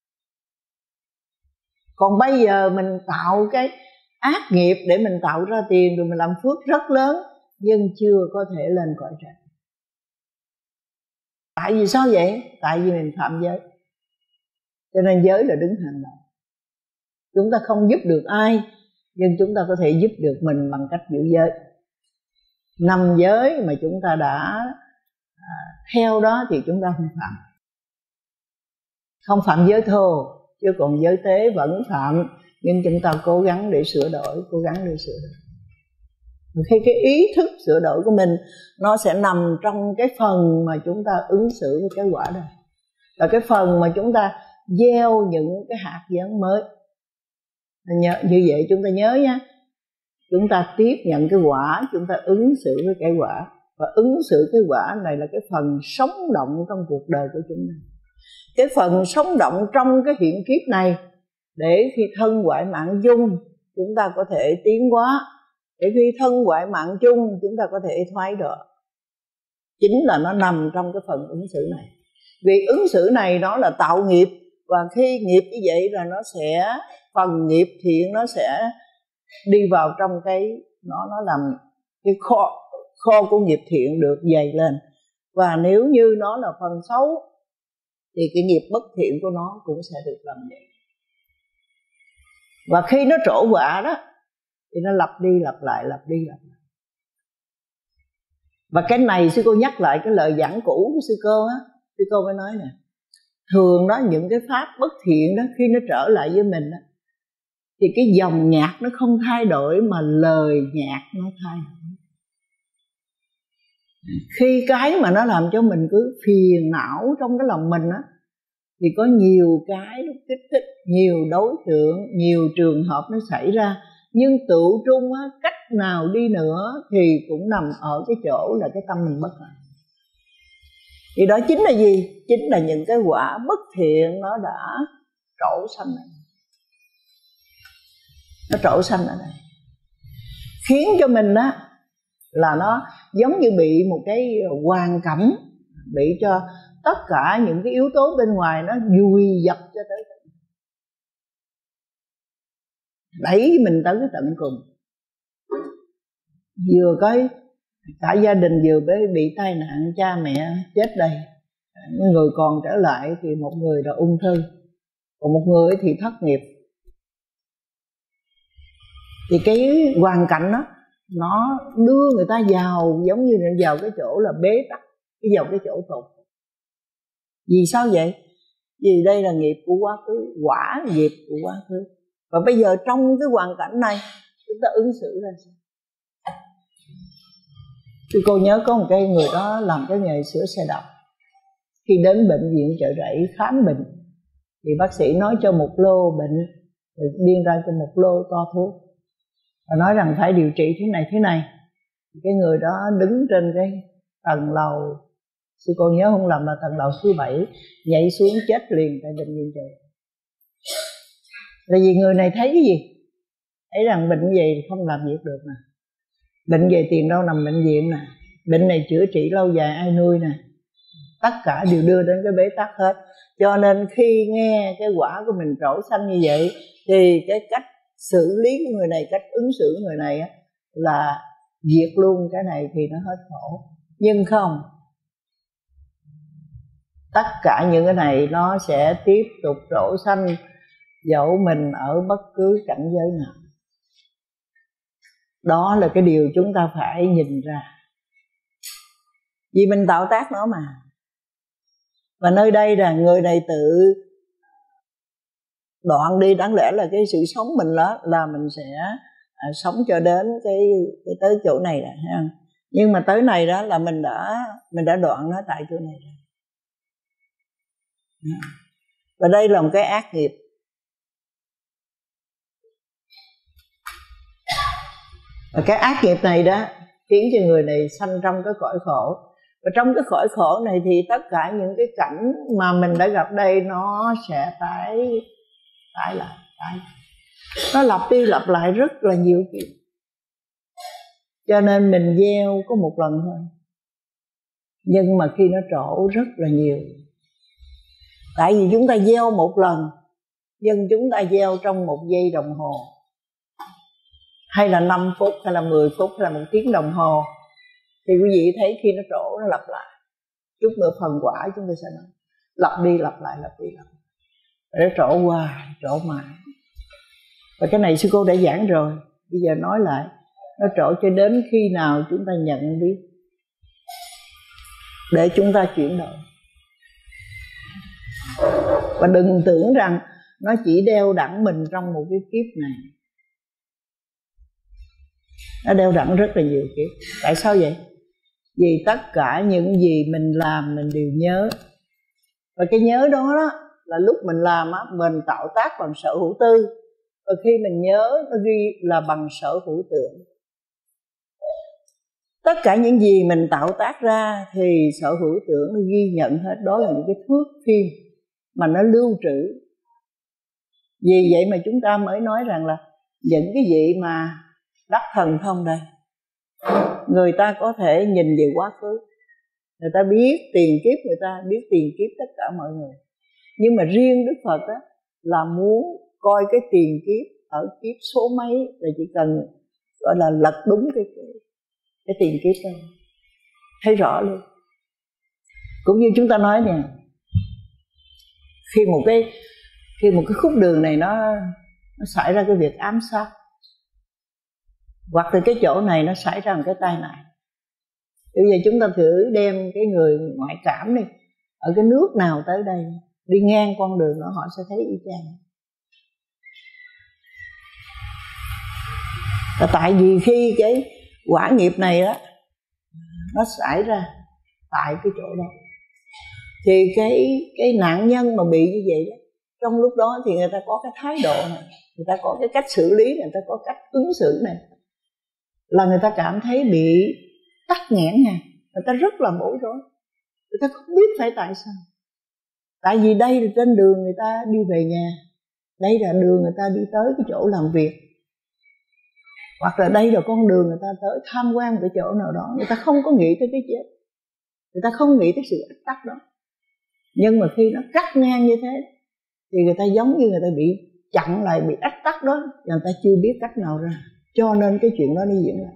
Còn bây giờ mình tạo cái ác nghiệp để mình tạo ra tiền, rồi mình làm phước rất lớn, nhưng chưa có thể lên cõi trời. Tại vì sao vậy? Tại vì mình phạm giới. Cho nên giới là đứng hàng đầu. Chúng ta không giúp được ai, nhưng chúng ta có thể giúp được mình bằng cách giữ giới. 5 giới mà chúng ta đã theo đó thì chúng ta không phạm. Không phạm giới thô, chứ còn giới tế vẫn phạm. Nhưng chúng ta cố gắng để sửa đổi, cố gắng để sửa đổi. Khi cái ý thức sửa đổi của mình, nó sẽ nằm trong cái phần mà chúng ta ứng xử với cái quả đó, là cái phần mà chúng ta gieo những cái hạt giống mới. Như vậy chúng ta nhớ nhé, chúng ta tiếp nhận cái quả, chúng ta ứng xử với cái quả. Và ứng xử cái quả này là cái phần sống động trong cuộc đời của chúng ta. Cái phần sống động trong cái hiện kiếp này, để khi thân ngoại mạng chung chúng ta có thể tiến hóa, để khi thân ngoại mạng chung chúng ta có thể thoái độ. Chính là nó nằm trong cái phần ứng xử này. Việc ứng xử này nó là tạo nghiệp, và khi nghiệp như vậy là nó sẽ, phần nghiệp thiện nó sẽ đi vào trong cái, nó làm cái kho của nghiệp thiện được dày lên. Và nếu như nó là phần xấu thì cái nghiệp bất thiện của nó cũng sẽ được làm vậy. Và khi nó trổ quả đó thì nó lặp đi lặp lại, lặp đi lặp lại. Và cái này sư cô nhắc lại cái lời giảng cũ của sư cô á. Sư cô mới nói nè, thường đó những cái pháp bất thiện đó khi nó trở lại với mình đó, thì cái dòng nhạc nó không thay đổi mà lời nhạc nó thay đổi. Khi cái mà nó làm cho mình cứ phiền não trong cái lòng mình á, thì có nhiều cái nó kích thích, nhiều đối tượng, nhiều trường hợp nó xảy ra. Nhưng tựu trung á, cách nào đi nữa thì cũng nằm ở cái chỗ là cái tâm mình bất hạnh. Thì đó chính là gì? Chính là những cái quả bất thiện nó đã trổ sanh ở đây. Nó trổ sanh ở đây, khiến cho mình á là nó giống như bị một cái hoàn cảnh, bị cho tất cả những cái yếu tố bên ngoài nó vùi dập cho tới tận, đẩy mình tới cái tận cùng. Vừa có cả gia đình vừa bị tai nạn, cha mẹ chết đây, người còn trở lại thì một người là ung thư, còn một người thì thất nghiệp. Thì cái hoàn cảnh đó nó đưa người ta vào, giống như vào cái chỗ là bế tắc, vào cái chỗ tột. Vì sao vậy? Vì đây là nghiệp của quá khứ, quả nghiệp của quá khứ. Và bây giờ trong cái hoàn cảnh này chúng ta ứng xử ra sao? Thì cô nhớ có một cái người đó làm cái nghề sửa xe đạp. Khi đến bệnh viện Chợ Rẫy khám bệnh thì bác sĩ nói cho một lô bệnh, rồi biên ra cho một lô to thuốc, và nói rằng phải điều trị thế này. Cái người đó đứng trên cái tầng lầu, sư cô nhớ không lầm là tầng lầu thứ 7, nhảy xuống chết liền tại bệnh viện Chợ Rẫy. Là vì người này thấy cái gì? Thấy rằng bệnh gì không làm việc được nè, bệnh về tiền đâu nằm bệnh viện nè, bệnh này chữa trị lâu dài ai nuôi nè, tất cả đều đưa đến cái bế tắc hết. Cho nên khi nghe cái quả của mình trổ sanh như vậy thì cái cách xử lý của người này, cách ứng xử của người này á, là diệt luôn cái này thì nó hết khổ. Nhưng không, tất cả những cái này nó sẽ tiếp tục trổ sanh dẫu mình ở bất cứ cảnh giới nào. Đó là cái điều chúng ta phải nhìn ra, vì mình tạo tác nó mà. Và nơi đây là người này tự đoạn đi, đáng lẽ là cái sự sống mình đó là mình sẽ sống cho đến cái tới chỗ này rồi, ha. Nhưng mà tới này đó là mình đã đoạn nó tại chỗ này rồi. Và đây là một cái ác nghiệp. Và cái ác nghiệp này đó khiến cho người này sanh trong cái cõi khổ. Và trong cái cõi khổ này thì tất cả những cái cảnh mà mình đã gặp đây nó sẽ tái lại. Nó lặp đi lặp lại rất là nhiều kiểu. Cho nên mình gieo có một lần thôi, nhưng mà khi nó trổ rất là nhiều. Tại vì chúng ta gieo một lần, nhưng chúng ta gieo trong 1 giây đồng hồ, hay là 5 phút, hay là 10 phút, hay là 1 tiếng đồng hồ, thì quý vị thấy khi nó trổ nó lặp lại. Chút nữa phần quả chúng ta sẽ nói lặp đi lặp lại, lặp đi lặp lại, để trổ hoài, trổ mãi. Và cái này sư cô đã giảng rồi, bây giờ nói lại. Nó trổ cho đến khi nào chúng ta nhận biết, để chúng ta chuyển đổi. Và đừng tưởng rằng nó chỉ đeo đẳng mình trong một cái kiếp này. Nó đeo đẳng rất là nhiều kiếp. Tại sao vậy? Vì tất cả những gì mình làm mình đều nhớ. Và cái nhớ đó là lúc mình làm mình tạo tác bằng sở hữu tư. Và khi mình nhớ nó ghi là bằng sở hữu tưởng. Tất cả những gì mình tạo tác ra thì sở hữu tưởng nó ghi nhận hết. Đó là những cái thước phim mà nó lưu trữ. Vì vậy mà chúng ta mới nói rằng là những cái vị mà đắc thần thông đây, người ta có thể nhìn về quá khứ, người ta biết tiền kiếp, người ta biết tiền kiếp tất cả mọi người. Nhưng mà riêng Đức Phật á, là muốn coi cái tiền kiếp ở kiếp số mấy, là chỉ cần gọi là lật đúng cái tiền kiếp đó, thấy rõ luôn. Cũng như chúng ta nói nè, khi một cái khúc đường này nó xảy ra cái việc ám sát, hoặc là cái chỗ này nó xảy ra một cái tai nạn. Bây giờ chúng ta thử đem cái người ngoại cảm đi, ở cái nước nào tới đây, đi ngang con đường đó họ sẽ thấy y chang. Và tại vì khi cái quả nghiệp này đó nó xảy ra tại cái chỗ đó, thì cái nạn nhân mà bị như vậy đó, trong lúc đó thì người ta có cái thái độ này, người ta có cái cách xử lý này, người ta có cách ứng xử này, là người ta cảm thấy bị tắc nghẽn nè, người ta rất là bối rối, người ta không biết phải tại sao. Tại vì đây là trên đường người ta đi về nhà, đây là đường người ta đi tới cái chỗ làm việc, hoặc là đây là con đường người ta tới tham quan một cái chỗ nào đó, người ta không có nghĩ tới cái chết, người ta không nghĩ tới sự ách tắc đó. Nhưng mà khi nó cắt ngang như thế thì người ta giống như người ta bị chặn lại, bị ách tắc đó, và người ta chưa biết cách nào ra, cho nên cái chuyện đó đi diễn lại.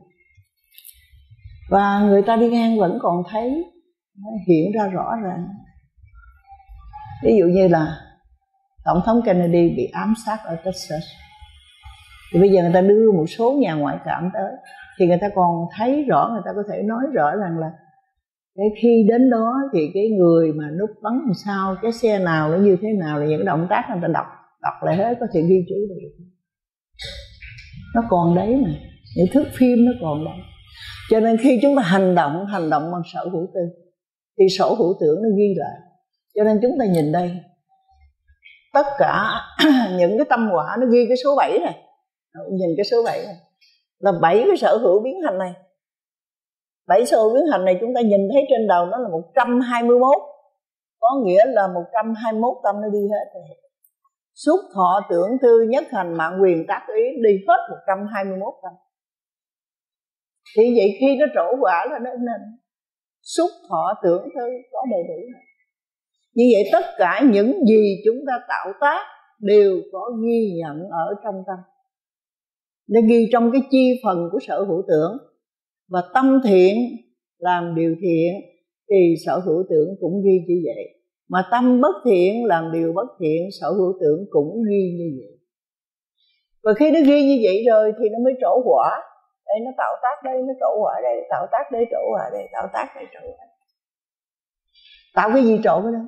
Và người ta đi ngang vẫn còn thấy nó hiện ra rõ ràng. Ví dụ như là Tổng thống Kennedy bị ám sát ở Texas, thì bây giờ người ta đưa một số nhà ngoại cảm tới, thì người ta còn thấy rõ, người ta có thể nói rõ rằng là cái khi đến đó thì cái người mà núp bắn làm sao, cái xe nào nó như thế nào, là những cái động tác người ta đọc lại hết, có thể ghi chú được. Nó còn đấy mà, những thước phim nó còn đấy. Cho nên khi chúng ta hành động bằng sở hữu tư, thì sở hữu tưởng nó ghi lại. Cho nên chúng ta nhìn đây, tất cả những cái tâm quả nó ghi cái số 7 này. Nhìn cái số 7 này là 7 cái sở hữu biến hành này. 7 sở hữu biến hành này chúng ta nhìn thấy trên đầu nó là 121, có nghĩa là 121 tâm nó đi hết rồi. Xúc thọ tưởng tư nhất hành mạng quyền tác ý đi hết 121 tâm. Thì vậy khi nó trổ quả là nó nên xúc thọ tưởng tư có đầy đủ. Như vậy tất cả những gì chúng ta tạo tác đều có ghi nhận ở trong tâm. Nó ghi trong cái chi phần của sở hữu tưởng. Và tâm thiện làm điều thiện thì sở hữu tưởng cũng ghi như vậy. Mà tâm bất thiện làm điều bất thiện, sở hữu tưởng cũng ghi như vậy. Và khi nó ghi như vậy rồi thì nó mới trổ quả. Đây nó tạo tác đây, nó trổ quả đây, tạo tác đây, trổ quả đây, tạo tác đây, trổ quả đây. Tạo cái gì trổ cái đó.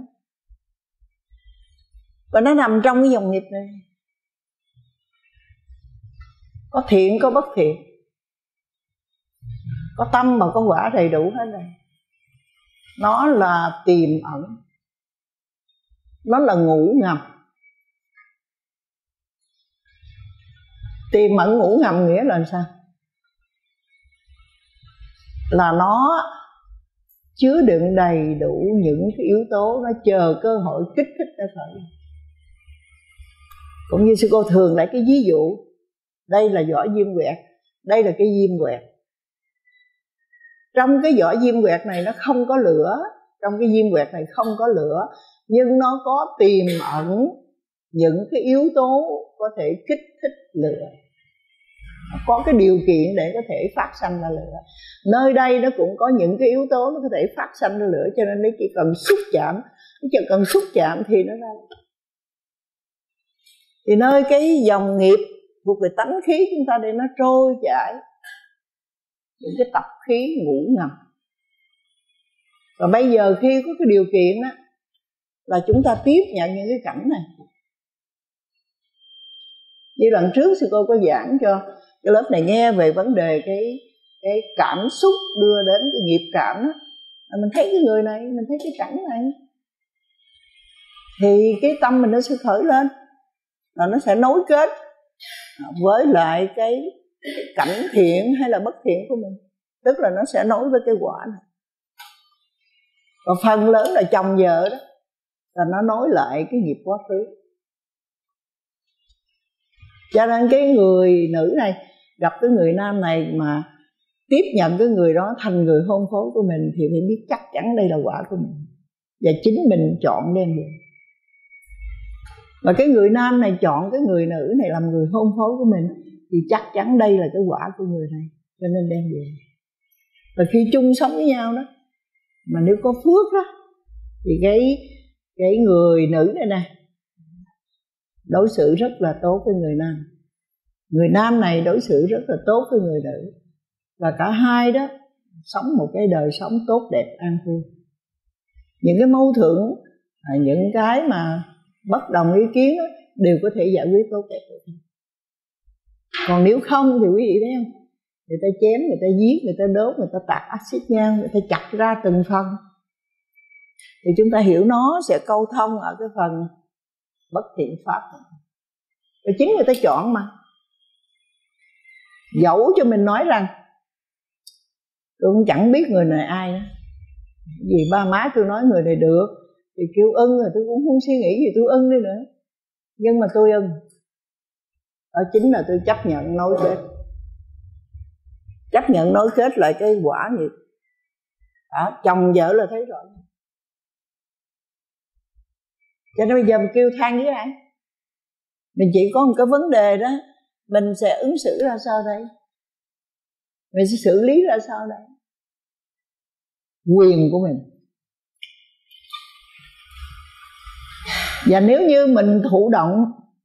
Và nó nằm trong cái dòng nghiệp này. Có thiện, có bất thiện, có tâm mà có quả đầy đủ hết rồi. Nó là tiềm ẩn, nó là ngủ ngầm. Tiềm ẩn ngủ ngầm nghĩa là sao? Là nó chứa đựng đầy đủ những cái yếu tố, nó chờ cơ hội kích thích nó khởi. Cũng như sư cô thường lấy cái ví dụ, đây là vỏ diêm quẹt, đây là cái diêm quẹt. Trong cái vỏ diêm quẹt này nó không có lửa, trong cái diêm quẹt này không có lửa, nhưng nó có tiềm ẩn những cái yếu tố có thể kích thích lửa, có cái điều kiện để có thể phát sanh ra lửa. Nơi đây nó cũng có những cái yếu tố nó có thể phát sanh ra lửa, cho nên nó chỉ cần xúc chạm, nó chỉ cần xúc chạm thì nó ra. Thì nơi cái dòng nghiệp thuộc về tánh khí chúng ta để nó trôi chảy những cái tập khí ngủ ngầm. Và bây giờ khi có cái điều kiện đó, là chúng ta tiếp nhận những cái cảnh này. Như lần trước sư cô có giảng cho cái lớp này nghe về vấn đề cái cảm xúc đưa đến cái nghiệp cảm đó. Mình thấy cái người này, mình thấy cái cảnh này, thì cái tâm mình nó sẽ khởi lên, là nó sẽ nối kết với lại cái cảnh thiện hay là bất thiện của mình. tức là nó sẽ nối với cái quả này. Và phần lớn là chồng vợ đó là nó nối lại cái nghiệp quá khứ. Cho nên cái người nữ này gặp cái người nam này mà tiếp nhận cái người đó thành người hôn phối của mình thì phải biết chắc chắn đây là quả của mình, và chính mình chọn đem về. Và cái người nam này chọn cái người nữ này làm người hôn phối của mình thì chắc chắn đây là cái quả của người này, cho nên đem về. Và khi chung sống với nhau đó, mà nếu có phước đó thì cái người nữ này nè đối xử rất là tốt với người nam, người nam này đối xử rất là tốt với người nữ, và cả hai đó sống một cái đời sống tốt đẹp an vui. Những cái mâu thuẫn, những cái mà bất đồng ý kiến đó, đều có thể giải quyết tốt đẹp được. Còn nếu không thì quý vị thấy không, người ta chém, người ta giết, người ta đốt, người ta tạt axit nhau, người ta chặt ra từng phần, thì chúng ta hiểu nó sẽ câu thông ở cái phần bất thiện pháp. Và chính người ta chọn mà. Dẫu cho mình nói rằng tôi cũng chẳng biết người này ai đó, vì ba má tôi nói người này được thì kêu ưng, rồi tôi cũng không suy nghĩ gì tôi ưng đi nữa, nhưng mà tôi ưng. Đó chính là tôi chấp nhận nối kết. Chấp nhận nối kết lại cái quả nghiệp. Đó, chồng vợ là thấy rõ. Cho nên bây giờ mình kêu than với ai? Mình chỉ có một cái vấn đề đó, mình sẽ ứng xử ra sao đây? Mình sẽ xử lý ra sao đây? Quyền của mình. Và nếu như mình thụ động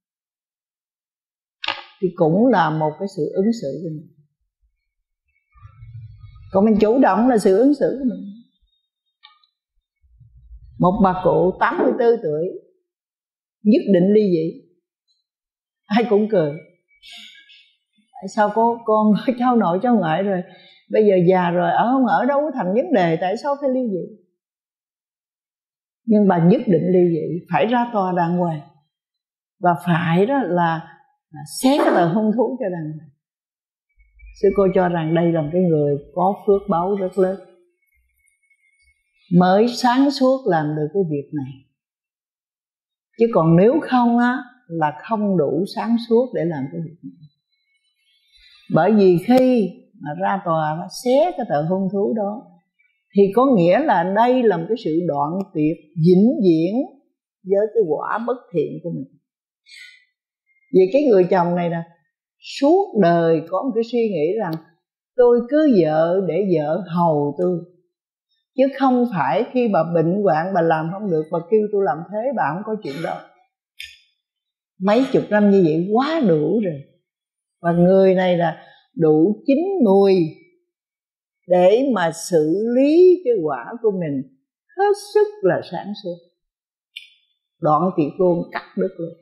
thì cũng là một cái sự ứng xử của mình. Còn mình chủ động là sự ứng xử của mình. Một bà cụ 84 tuổi nhất định ly dị, ai cũng cười. Tại sao con cháu nội cháu ngoại rồi, bây giờ già rồi ở không ở đâu có thành vấn đề, tại sao phải ly dị? Nhưng bà nhất định ly dị, phải ra tòa đàng hoàng, và phải đó là xét cái tờ hôn thú cho đàng hoàng. Sư cô cho rằng đây là một cái người có phước báu rất lớn, mới sáng suốt làm được cái việc này. Chứ còn nếu không á, là không đủ sáng suốt để làm cái việc này. Bởi vì khi mà ra tòa xé cái tờ hôn thú đó thì có nghĩa là đây là một cái sự đoạn tuyệt vĩnh viễn với cái quả bất thiện của mình. Vì cái người chồng này nè, suốt đời có một cái suy nghĩ rằng tôi cưới vợ để vợ hầu tôi, chứ không phải khi bà bệnh hoạn bà làm không được bà kêu tôi làm thế, bà không có chuyện đó. Mấy chục năm như vậy quá đủ rồi. Và người này là đủ chín mùi để mà xử lý cái quả của mình hết sức là sáng suốt, đoạn tuyệt luôn, cắt đứt luôn.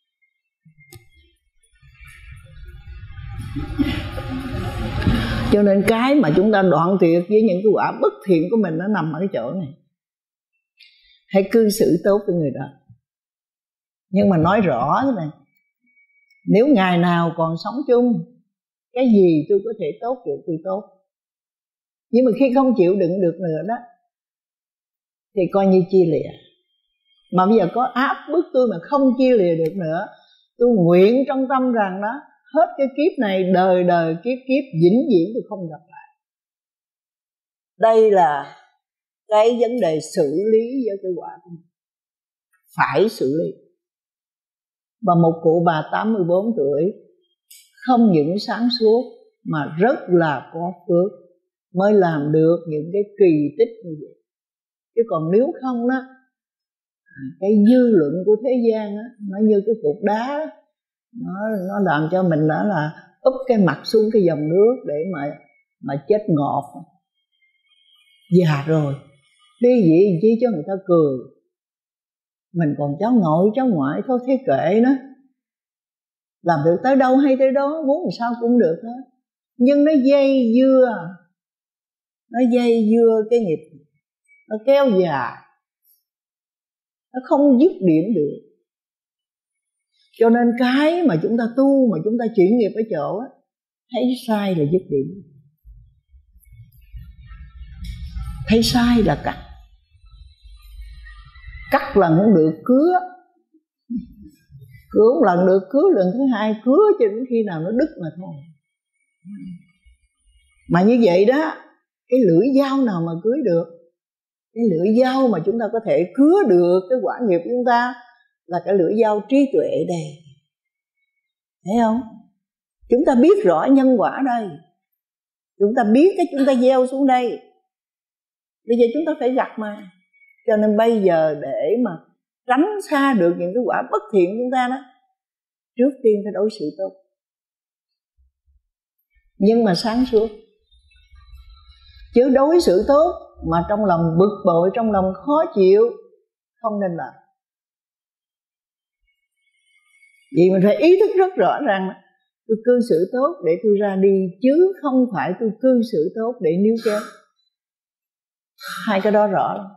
Cho nên cái mà chúng ta đoạn tuyệt với những cái quả bất thiện của mình nó nằm ở cái chỗ này. Hãy cư xử tốt với người đó. Nhưng mà nói rõ thế này, nếu ngày nào còn sống chung, cái gì tôi có thể tốt được tôi tốt. Nhưng mà khi không chịu đựng được nữa đó thì coi như chia lìa. Mà bây giờ có áp bức tôi mà không chia lìa được nữa, tôi nguyện trong tâm rằng đó, hết cái kiếp này đời đời kiếp kiếp vĩnh viễn tôi không gặp lại. Đây là cái vấn đề xử lý với cái quả của mình, phải xử lý. Và một cụ bà 84 tuổi không những sáng suốt mà rất là có phước mới làm được những cái kỳ tích như vậy. Chứ còn nếu không đó, cái dư luận của thế gian đó, nó như cái cục đá, nó làm cho mình đó là úp cái mặt xuống cái dòng nước để mà chết ngọt. Già rồi ly dị chi cho người ta cười, mình còn cháu nội cháu ngoại thôi thế kệ nó, làm được tới đâu hay tới đó, muốn làm sao cũng được hết. Nhưng nó dây dưa cái nghiệp, nó kéo dài, nó không dứt điểm được. Cho nên cái mà chúng ta tu, mà chúng ta chuyển nghiệp ở chỗ á, thấy sai là dứt điểm. thấy sai là cắt. Cắt lần cũng được, cứa một lần được, cứa lần thứ hai, cứa cho đến khi nào nó đứt mà thôi. Mà như vậy đó, cái lưỡi dao nào mà cưới được? Cái lưỡi dao mà chúng ta có thể cứa được cái quả nghiệp của chúng ta là cái lưỡi dao trí tuệ đây. Thấy không? Chúng ta biết rõ nhân quả đây, chúng ta biết cái chúng ta gieo xuống đây, bây giờ chúng ta phải gặt mà. Cho nên bây giờ để mà tránh xa được những cái quả bất thiện của chúng ta đó, trước tiên phải đối xử tốt, nhưng mà sáng suốt. Chứ đối xử tốt mà trong lòng bực bội, trong lòng khó chịu, không nên làm. Vì mình phải ý thức rất rõ ràng, tôi cư xử tốt để tôi ra đi, chứ không phải tôi cư xử tốt để níu kéo. Hai cái đó rõ lắm.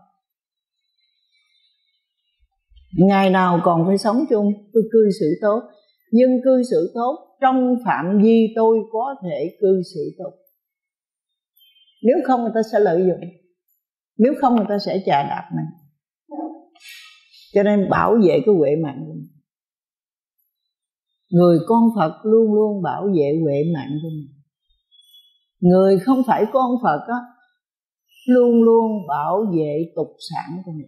Ngày nào còn phải sống chung, tôi cư xử tốt, nhưng cư xử tốt trong phạm vi tôi có thể cư xử tốt. Nếu không người ta sẽ lợi dụng, nếu không người ta sẽ chà đạp mình. Cho nên bảo vệ cái huệ mạng của mình. Người con Phật luôn luôn bảo vệ huệ mạng của mình. Người không phải con Phật á, luôn luôn bảo vệ tục sản của mình.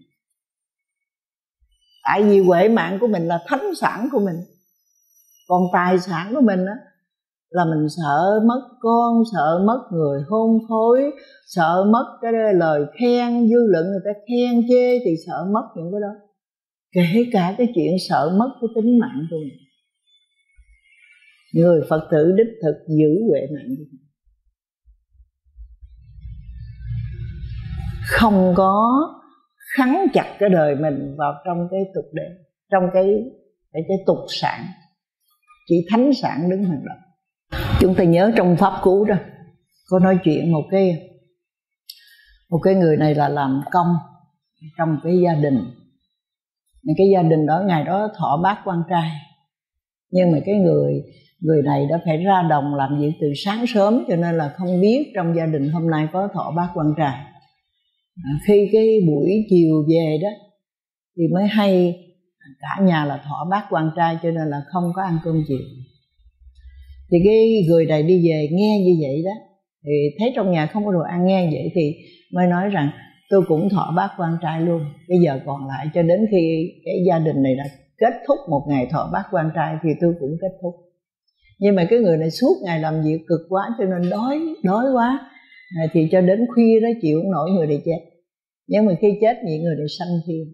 Tại vì huệ mạng của mình là thánh sản của mình. Còn tài sản của mình á, là mình sợ mất con, sợ mất người hôn phối, sợ mất cái lời khen, dư luận người ta khen chê thì sợ mất những cái đó. Kể cả cái chuyện sợ mất cái tính mạng của mình. Người Phật tử đích thực giữ huệ mạng của mình, không có khắn chặt cái đời mình vào trong cái tục đệ, trong cái tục sản, chỉ thánh sản đứng hàng đầu. Chúng ta nhớ trong pháp cú đó có nói chuyện một cái người này là làm công trong cái gia đình. Cái gia đình đó ngày đó thọ bát quan trai, nhưng mà cái người này đã phải ra đồng làm việc từ sáng sớm, cho nên là không biết trong gia đình hôm nay có thọ bát quan trai. Khi cái buổi chiều về đó thì mới hay cả nhà là thọ bát quan trai, cho nên là không có ăn cơm chiều. Thì cái người này đi về nghe như vậy đó, thì thấy trong nhà không có đồ ăn, nghe vậy thì mới nói rằng tôi cũng thọ bát quan trai luôn. Bây giờ còn lại cho đến khi cái gia đình này đã kết thúc một ngày thọ bát quan trai thì tôi cũng kết thúc. Nhưng mà cái người này suốt ngày làm việc cực quá cho nên đói quá, thì cho đến khuya đó chịu không nổi, người này chết. Nhưng mà khi chết thì người này sanh thiên.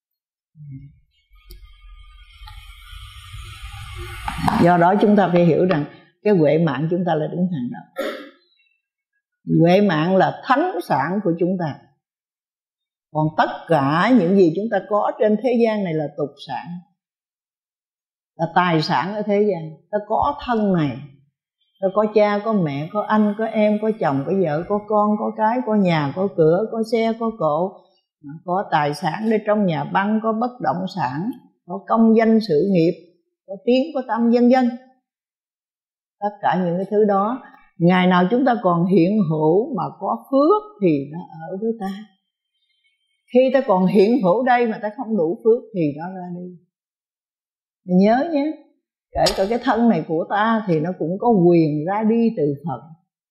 Do đó chúng ta phải hiểu rằng cái huệ mạng chúng ta là đứng hàng đầu. Huệ mạng là thánh sản của chúng ta. Còn tất cả những gì chúng ta có trên thế gian này là tục sản, là tài sản ở thế gian. Ta có thân này, ta có cha, có mẹ, có anh, có em, có chồng, có vợ, có con, có cái, có nhà, có cửa, có xe, có cộ, có tài sản để trong nhà băng, có bất động sản, có công danh sự nghiệp, có tiếng, có tâm, vân vân. Tất cả những cái thứ đó, ngày nào chúng ta còn hiện hữu mà có phước thì nó ở với ta. Khi ta còn hiện hữu đây mà ta không đủ phước thì nó ra đi. Mình nhớ nhé, kể cả cái thân này của ta thì nó cũng có quyền ra đi từ Phật.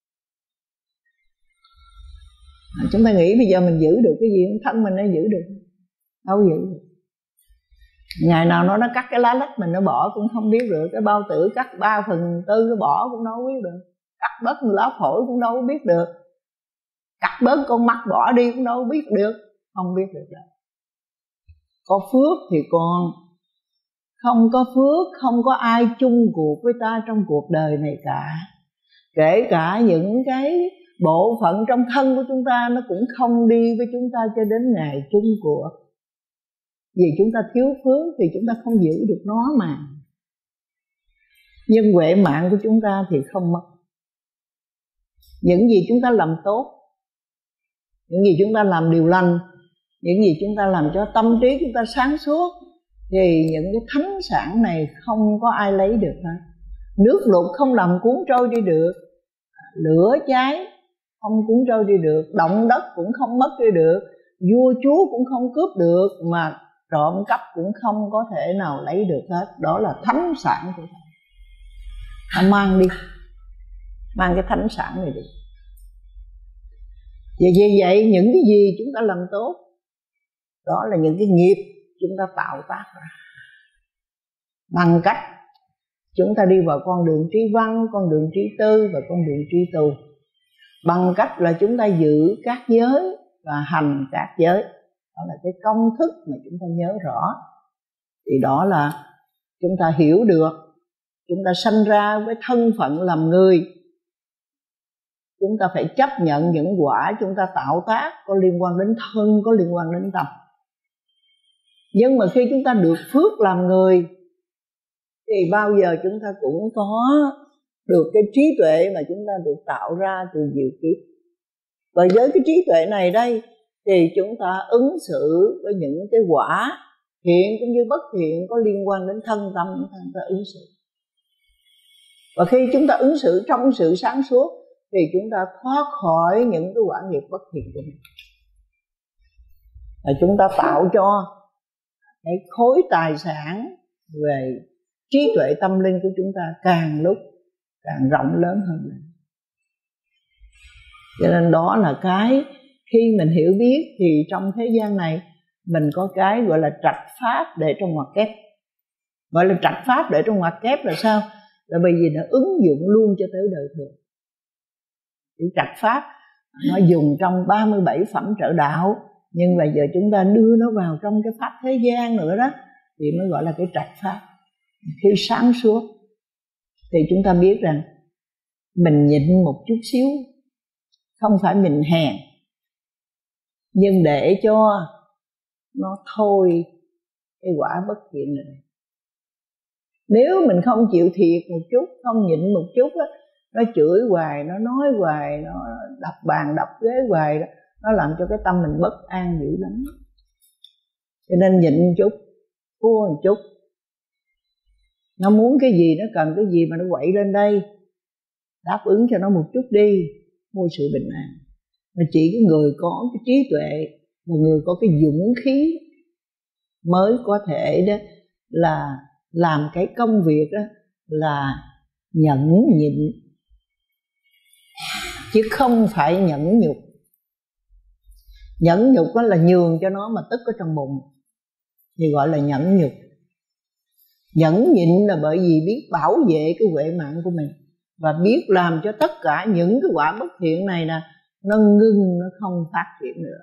Chúng ta nghĩ bây giờ mình giữ được cái gì, thân mình nó giữ được, đâu giữ được. Ngày nào nó cắt cái lá lách mình nó bỏ cũng không biết được. Cái bao tử cắt 3/4 nó bỏ cũng đâu biết được. Cắt bớt lá phổi cũng đâu biết được. Cắt bớt con mắt bỏ đi cũng đâu biết được. Không biết được đâu. Có phước thì còn, không có phước không có ai chung cuộc với ta trong cuộc đời này cả. Kể cả những cái bộ phận trong thân của chúng ta nó cũng không đi với chúng ta cho đến ngày chung cuộc. Vì chúng ta thiếu phước thì chúng ta không giữ được nó mà. Nhưng huệ mạng của chúng ta thì không mất. Những gì chúng ta làm tốt, những gì chúng ta làm điều lành, những gì chúng ta làm cho tâm trí chúng ta sáng suốt, thì những cái thánh sản này không có ai lấy được hết. Nước lụt không làm cuốn trôi đi được, lửa cháy không cuốn trôi đi được, động đất cũng không mất đi được, vua chúa cũng không cướp được, mà trộm cắp cũng không có thể nào lấy được hết. Đó là thánh sản của thầy. Ta mang đi, mang cái thánh sản này đi. Vì vậy những cái gì chúng ta làm tốt, đó là những cái nghiệp chúng ta tạo tác ra, bằng cách chúng ta đi vào con đường trí văn, con đường trí tư và con đường trí tu, bằng cách là chúng ta giữ các giới và hành các giới. Đó là cái công thức mà chúng ta nhớ rõ. Thì đó là chúng ta hiểu được, chúng ta sanh ra với thân phận làm người, chúng ta phải chấp nhận những quả chúng ta tạo tác có liên quan đến thân, có liên quan đến tâm. Nhưng mà khi chúng ta được phước làm người thì bao giờ chúng ta cũng có được cái trí tuệ mà chúng ta được tạo ra từ nhiều kiếp. Và với cái trí tuệ này đây thì chúng ta ứng xử với những cái quả thiện cũng như bất thiện có liên quan đến thân tâm, chúng ta ứng xử. Và khi chúng ta ứng xử trong sự sáng suốt thì chúng ta thoát khỏi những cái quả nghiệp bất thiện của mình. Và chúng ta tạo cho cái khối tài sản về trí tuệ tâm linh của chúng ta càng lúc càng rộng lớn hơn nữa. Cho nên đó là cái khi mình hiểu biết thì trong thế gian này mình có cái gọi là trạch pháp để trong ngoặc kép. Gọi là trạch pháp để trong ngoặc kép là sao? Là bởi vì nó ứng dụng luôn cho tới đời thường. Chữ trạch pháp nó dùng trong 37 phẩm trợ đạo, nhưng bây giờ chúng ta đưa nó vào trong cái pháp thế gian nữa đó thì mới gọi là cái trạch pháp. Khi sáng suốt thì chúng ta biết rằng mình nhịn một chút xíu, không phải mình hèn, nhưng để cho nó thôi cái quả bất thiện này. Nếu mình không chịu thiệt một chút, không nhịn một chút á, nó chửi hoài, nó nói hoài, nó đập bàn đập ghế hoài đó, nó làm cho cái tâm mình bất an dữ lắm. Cho nên nhịn một chút, thua một chút. Nó muốn cái gì, nó cần cái gì mà nó quậy lên đây, đáp ứng cho nó một chút đi, mua sự bình an. Mà chỉ cái người có cái trí tuệ, một người có cái dũng khí mới có thể đó là làm cái công việc đó là nhẫn nhịn, chứ không phải nhẫn nhục. Nhẫn nhục đó là nhường cho nó mà tức ở trong bụng thì gọi là nhẫn nhục. Nhẫn nhịn là bởi vì biết bảo vệ cái huệ mạng của mình và biết làm cho tất cả những cái quả bất thiện này nè nó ngưng, nó không phát triển nữa.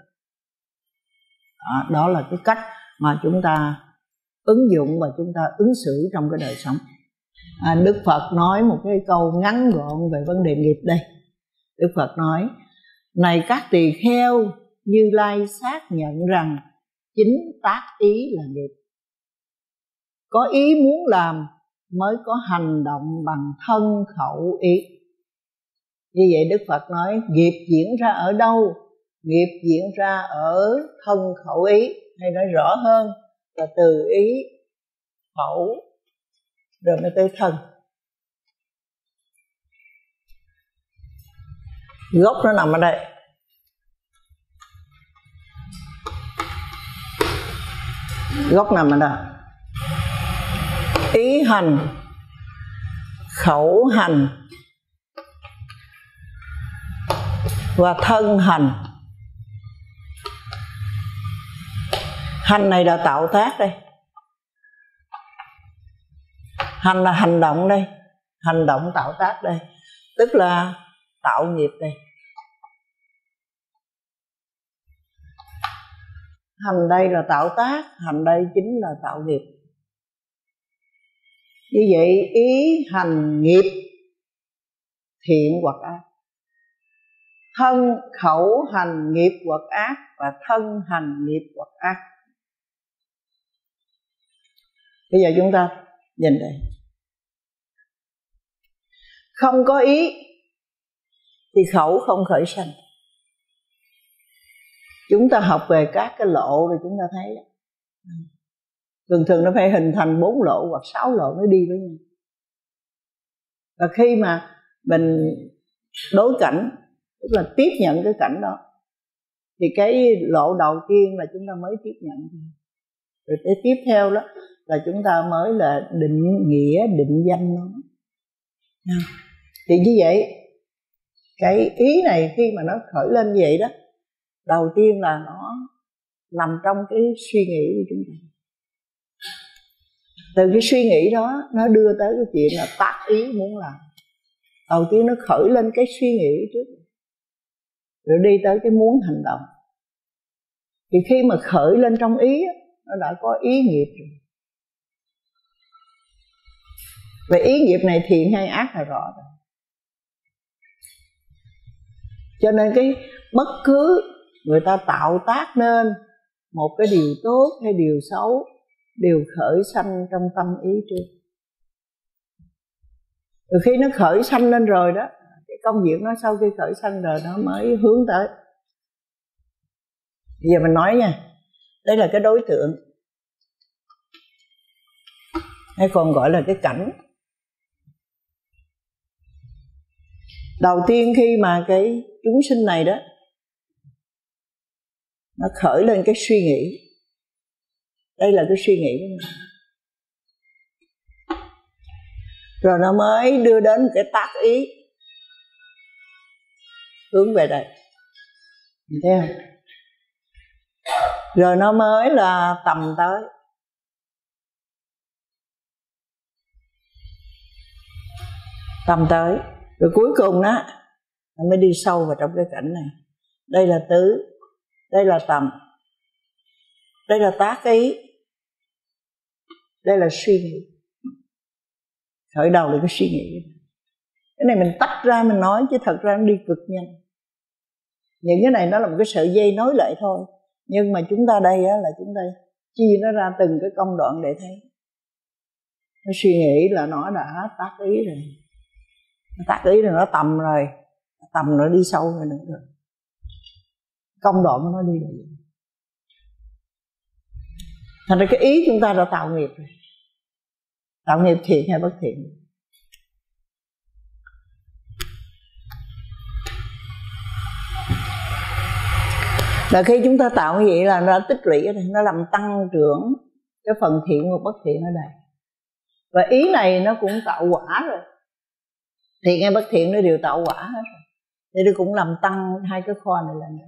Đó là cái cách mà chúng ta ứng dụng và chúng ta ứng xử trong cái đời sống. Đức Phật nói một cái câu ngắn gọn về vấn đề nghiệp đây. Đức Phật nói: này các tỳ kheo, Như Lai xác nhận rằng chính tác ý là nghiệp. Có ý muốn làm mới có hành động bằng thân khẩu ý. Như vậy Đức Phật nói nghiệp diễn ra ở đâu? Nghiệp diễn ra ở thân khẩu ý, hay nói rõ hơn là từ ý, khẩu rồi mới tới thân. Gốc nó nằm ở đây. Gốc nằm ở đây. Ý hành, khẩu hành và thân hành. Hành này là tạo tác đây, hành là hành động đây, hành động tạo tác đây, tức là tạo nghiệp đây. Hành đây là tạo tác, hành đây chính là tạo nghiệp. Như vậy ý hành nghiệp thiện hoặc ác, thân khẩu hành nghiệp hoặc ác và thân hành nghiệp hoặc ác. Bây giờ chúng ta nhìn đây. Không có ý thì khẩu không khởi sanh. Chúng ta học về các cái lộ rồi chúng ta thấy đó. Thường nó phải hình thành 4 lộ hoặc 6 lộ mới đi với nhau. Và khi mà mình đối cảnh tức là tiếp nhận cái cảnh đó. Thì cái lộ đầu tiên là chúng ta mới tiếp nhận, rồi cái tiếp theo đó là chúng ta mới là định nghĩa, định danh nó. Thì như vậy cái ý này khi mà nó khởi lên như vậy đó, đầu tiên là nó nằm trong cái suy nghĩ của chúng ta. Từ cái suy nghĩ đó nó đưa tới cái chuyện là tác ý muốn làm. Đầu tiên nó khởi lên cái suy nghĩ trước, rồi đi tới cái muốn hành động. Thì khi mà khởi lên trong ý, nó đã có ý nghiệp rồi. Về ý nghiệp này thiện hay ác là rõ rồi. Cho nên cái bất cứ người ta tạo tác nên một cái điều tốt hay điều xấu đều khởi sanh trong tâm ý trước. Rồi khi nó khởi sanh lên rồi đó, cái công việc nó sau khi khởi sanh rồi nó mới hướng tới. Bây giờ mình nói nha, đây là cái đối tượng, hay còn gọi là cái cảnh. Đầu tiên khi mà cái chúng sinh này đó, nó khởi lên cái suy nghĩ. Đây là cái suy nghĩ của mình. Rồi nó mới đưa đến cái tác ý hướng về đây. Mình thấy không? Rồi nó mới là tầm tới. Tầm tới. Rồi cuối cùng đó, nó mới đi sâu vào trong cái cảnh này. Đây là tứ, đây là tầm, đây là tác ý, đây là suy nghĩ. Khởi đầu là cái suy nghĩ. Cái này mình tách ra mình nói, chứ thật ra nó đi cực nhanh. Những cái này nó là một cái sợi dây nối lại thôi. Nhưng mà chúng ta đây á, là chúng ta chia nó ra từng cái công đoạn để thấy. Nó suy nghĩ là nó đã tác ý rồi. Nó tác ý rồi, nó tầm rồi. Tầm nó đi sâu rồi nữa rồi. Công đoạn nó đi rồi. Thành ra cái ý chúng ta đã tạo nghiệp rồi. Tạo nghiệp thiện hay bất thiện. Là khi chúng ta tạo như vậy là nó tích lũy, nó làm tăng trưởng cái phần thiện và bất thiện ở đây. Và ý này nó cũng tạo quả rồi. Thiện hay bất thiện nó đều tạo quả hết rồi. Thì nó cũng làm tăng hai cái kho này lên.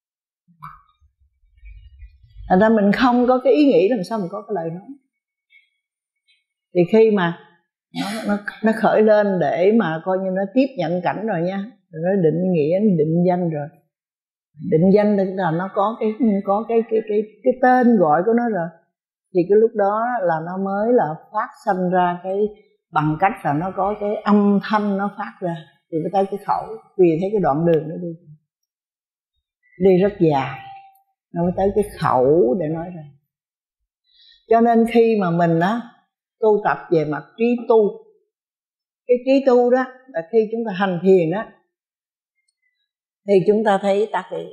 Thành ra mình không có cái ý nghĩ làm sao mình có cái lời nói. Thì khi mà nó khởi lên để mà coi như nó tiếp nhận cảnh rồi nha, rồi nó định nghĩa, định danh rồi. Định danh là nó có cái tên gọi của nó rồi. Thì cái lúc đó là nó mới là phát sanh ra cái bằng cách là nó có cái âm thanh nó phát ra. Thì mới tới cái khẩu, vì thấy cái đoạn đường nó đi rất dài, nó mới tới cái khẩu để nói ra. Cho nên khi mà mình á tu tập về mặt trí tu, cái trí tu đó là khi chúng ta hành thiền đó, thì chúng ta thấy tác ý.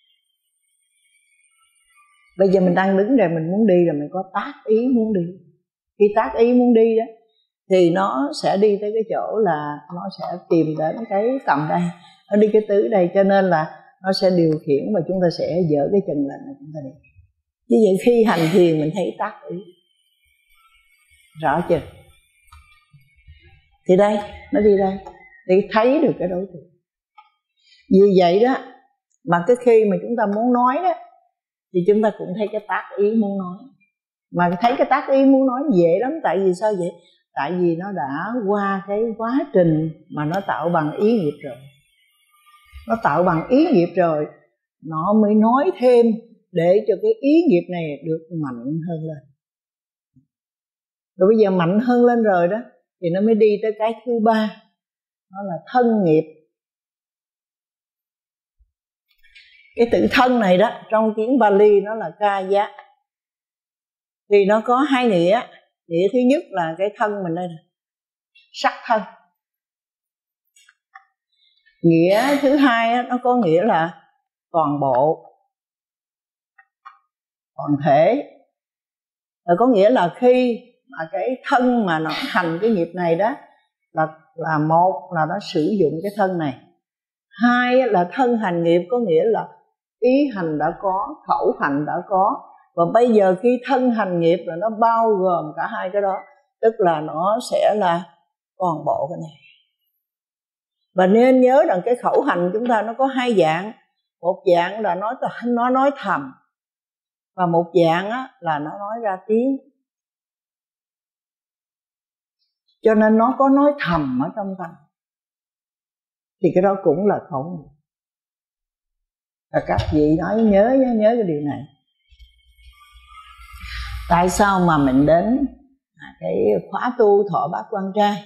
Bây giờ mình đang đứng đây, mình muốn đi là mình có tác ý muốn đi. Khi tác ý muốn đi đó, thì nó sẽ đi tới cái chỗ là nó sẽ tìm đến cái tầm đây, nó đi cái tứ đây, cho nên là nó sẽ điều khiển và chúng ta sẽ dỡ cái chân lên là chúng ta đi. Như vậy khi hành thiền mình thấy tác ý, rõ chưa? Thì đây, nó đi đây để thấy được cái đối tượng. Vì vậy đó mà cái khi mà chúng ta muốn nói đó, thì chúng ta cũng thấy cái tác ý muốn nói. Mà thấy cái tác ý muốn nói dễ lắm. Tại vì sao vậy? Tại vì nó đã qua cái quá trình mà nó tạo bằng ý nghiệp rồi. Nó tạo bằng ý nghiệp rồi, nó mới nói thêm để cho cái ý nghiệp này được mạnh hơn lên. Rồi bây giờ mạnh hơn lên rồi đó, thì nó mới đi tới cái thứ ba, đó là thân nghiệp. Cái tự thân này đó, trong tiếng Pali nó là kaya. Thì nó có hai nghĩa. Nghĩa thứ nhất là cái thân mình đây nè, sắc thân. Nghĩa thứ hai á, nó có nghĩa là toàn bộ, toàn thể. Rồi có nghĩa là khi mà cái thân mà nó hành cái nghiệp này đó, là một là nó sử dụng cái thân này, Hai là thân hành nghiệp, có nghĩa là ý hành đã có, khẩu hành đã có, và bây giờ khi thân hành nghiệp là nó bao gồm cả hai cái đó, tức là nó sẽ là toàn bộ cái này. Và nên nhớ rằng cái khẩu hành chúng ta nó có hai dạng. Một dạng là nó nói thầm, và một dạng á, là nó nói ra tiếng. Cho nên nó có nói thầm ở trong tâm, thì cái đó cũng là khẩu nghiệp. Và các vị nói nhớ cái điều này. Tại sao mà mình đến cái khóa tu thọ bát quan trai,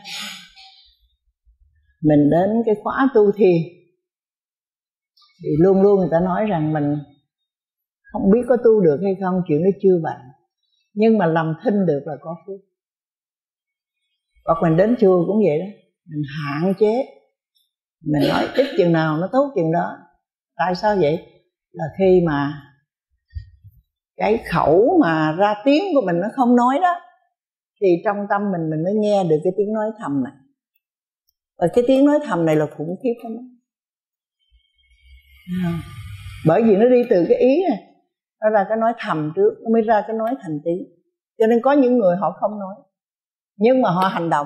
mình đến cái khóa tu thiền, thì luôn luôn người ta nói rằng mình không biết có tu được hay không, chuyện đó chưa bạn. Nhưng mà làm thinh được là có phước. Hoặc mình đến chùa cũng vậy đó, mình hạn chế, mình nói ít chừng nào nó tốt chừng đó. Tại sao vậy? Là khi mà cái khẩu mà ra tiếng của mình nó không nói đó, thì trong tâm mình mới nghe được cái tiếng nói thầm này. Và cái tiếng nói thầm này là khủng khiếp lắm. Bởi vì nó đi từ cái ý này, nó ra cái nói thầm trước, nó mới ra cái nói thành tiếng. Cho nên có những người họ không nói, nhưng mà họ hành động.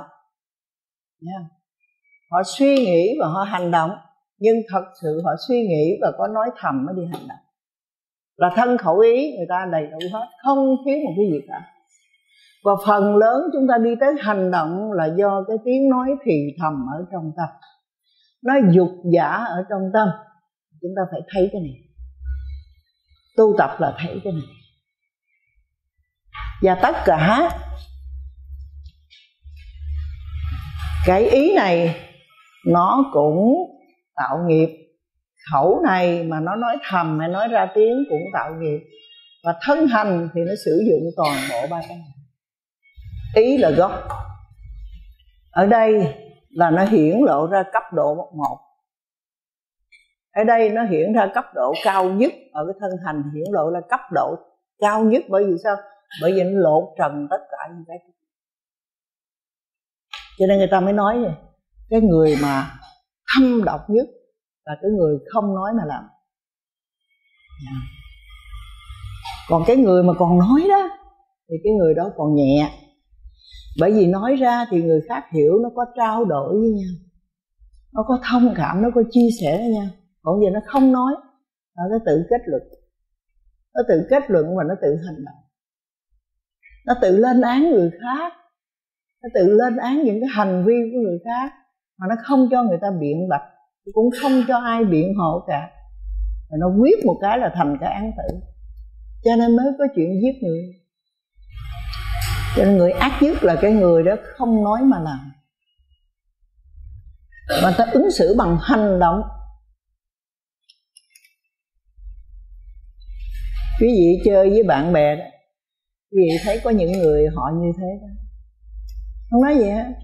Họ suy nghĩ và họ hành động, nhưng thật sự họ suy nghĩ và có nói thầm mới đi hành động. Là thân khẩu ý người ta đầy đủ hết, không thiếu một cái gì cả. Và phần lớn chúng ta đi tới hành động là do cái tiếng nói thì thầm ở trong tâm, nó dục giả ở trong tâm. Chúng ta phải thấy cái này. Tu tập là thấy cái này. Và tất cả cái ý này nó cũng tạo nghiệp. Khẩu này mà nó nói thầm hay nói ra tiếng cũng tạo nghiệp. Và thân hành thì nó sử dụng toàn bộ ba cái này. Ý là gốc. Ở đây là nó hiển lộ ra cấp độ một. Ở đây nó hiển ra cấp độ cao nhất. Ở cái thân hành hiển lộ là cấp độ cao nhất. Bởi vì sao? Bởi vì nó lột trần tất cả những cái. Cho nên người ta mới nói vậy, cái người mà thâm độc nhất là cái người không nói mà làm. Còn cái người mà còn nói đó, thì cái người đó còn nhẹ. Bởi vì nói ra thì người khác hiểu, nó có trao đổi với nhau, nó có thông cảm, nó có chia sẻ với nhau. Còn giờ nó không nói, nó tự kết luận. Nó tự kết luận và nó tự hành động. Nó tự lên án người khác, nó tự lên án những cái hành vi của người khác, mà nó không cho người ta biện bạch, cũng không cho ai biện hộ cả. Và nó quyết một cái là thành cái án tử. Cho nên mới có chuyện giết người. Cho nên người ác nhất là cái người đó không nói mà làm, mà ta ứng xử bằng hành động. Quý vị chơi với bạn bè đó, quý vị thấy có những người họ như thế đó, không nói gì hết,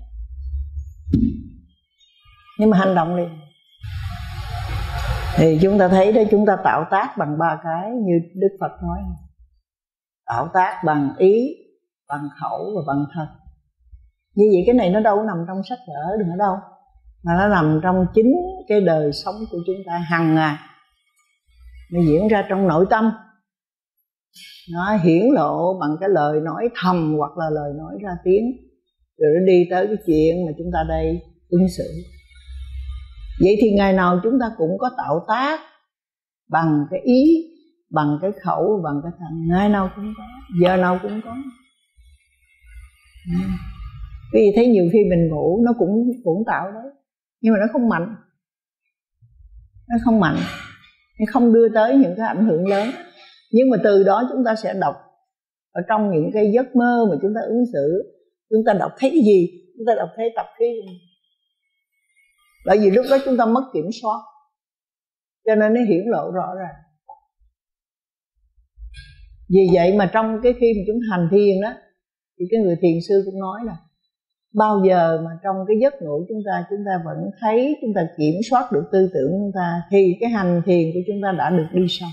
nhưng mà hành động liền. Thì chúng ta thấy đó, chúng ta tạo tác bằng ba cái như Đức Phật nói. Tạo tác bằng ý, bằng khẩu và bằng thân. Như vậy cái này nó đâu nằm trong sách vở đừng ở đâu, mà nó nằm trong chính cái đời sống của chúng ta hàng ngày. Nó diễn ra trong nội tâm, nó hiển lộ bằng cái lời nói thầm hoặc là lời nói ra tiếng, rồi nó đi tới cái chuyện mà chúng ta đây ứng xử. Vậy thì ngày nào chúng ta cũng có tạo tác bằng cái ý, bằng cái khẩu, bằng cái thân. Ngày nào cũng có, giờ nào cũng có. Vì thấy nhiều khi mình ngủ nó cũng tạo đấy, nhưng mà nó không mạnh. Nó không mạnh, nó không đưa tới những cái ảnh hưởng lớn. Nhưng mà từ đó chúng ta sẽ đọc ở trong những cái giấc mơ mà chúng ta ứng xử. Chúng ta đọc thấy cái gì? Chúng ta đọc thấy tập khí. Bởi vì lúc đó chúng ta mất kiểm soát, cho nên nó hiển lộ rõ ràng. Vì vậy mà trong cái khi mà chúng hành thiền đó, thì cái người thiền sư cũng nói là bao giờ mà trong cái giấc ngủ chúng ta vẫn thấy, chúng ta kiểm soát được tư tưởng chúng ta, thì cái hành thiền của chúng ta đã được đi sâu.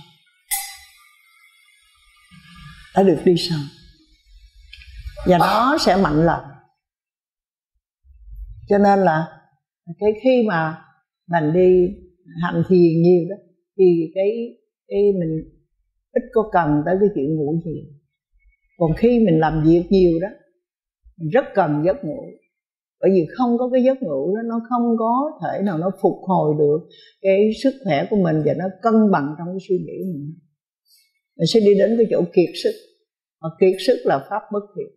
Đã được đi sâu. Và nó sẽ mạnh lần. Cho nên là cái khi mà mình đi hành thiền nhiều đó, thì cái mình ít có cần tới cái chuyện ngủ nhiều. Còn khi mình làm việc nhiều đó, mình rất cần giấc ngủ. Bởi vì không có cái giấc ngủ đó, nó không có thể nào nó phục hồi được cái sức khỏe của mình và nó cân bằng trong cái suy nghĩ của mình sẽ đi đến cái chỗ kiệt sức. Và kiệt sức là pháp bất thiện.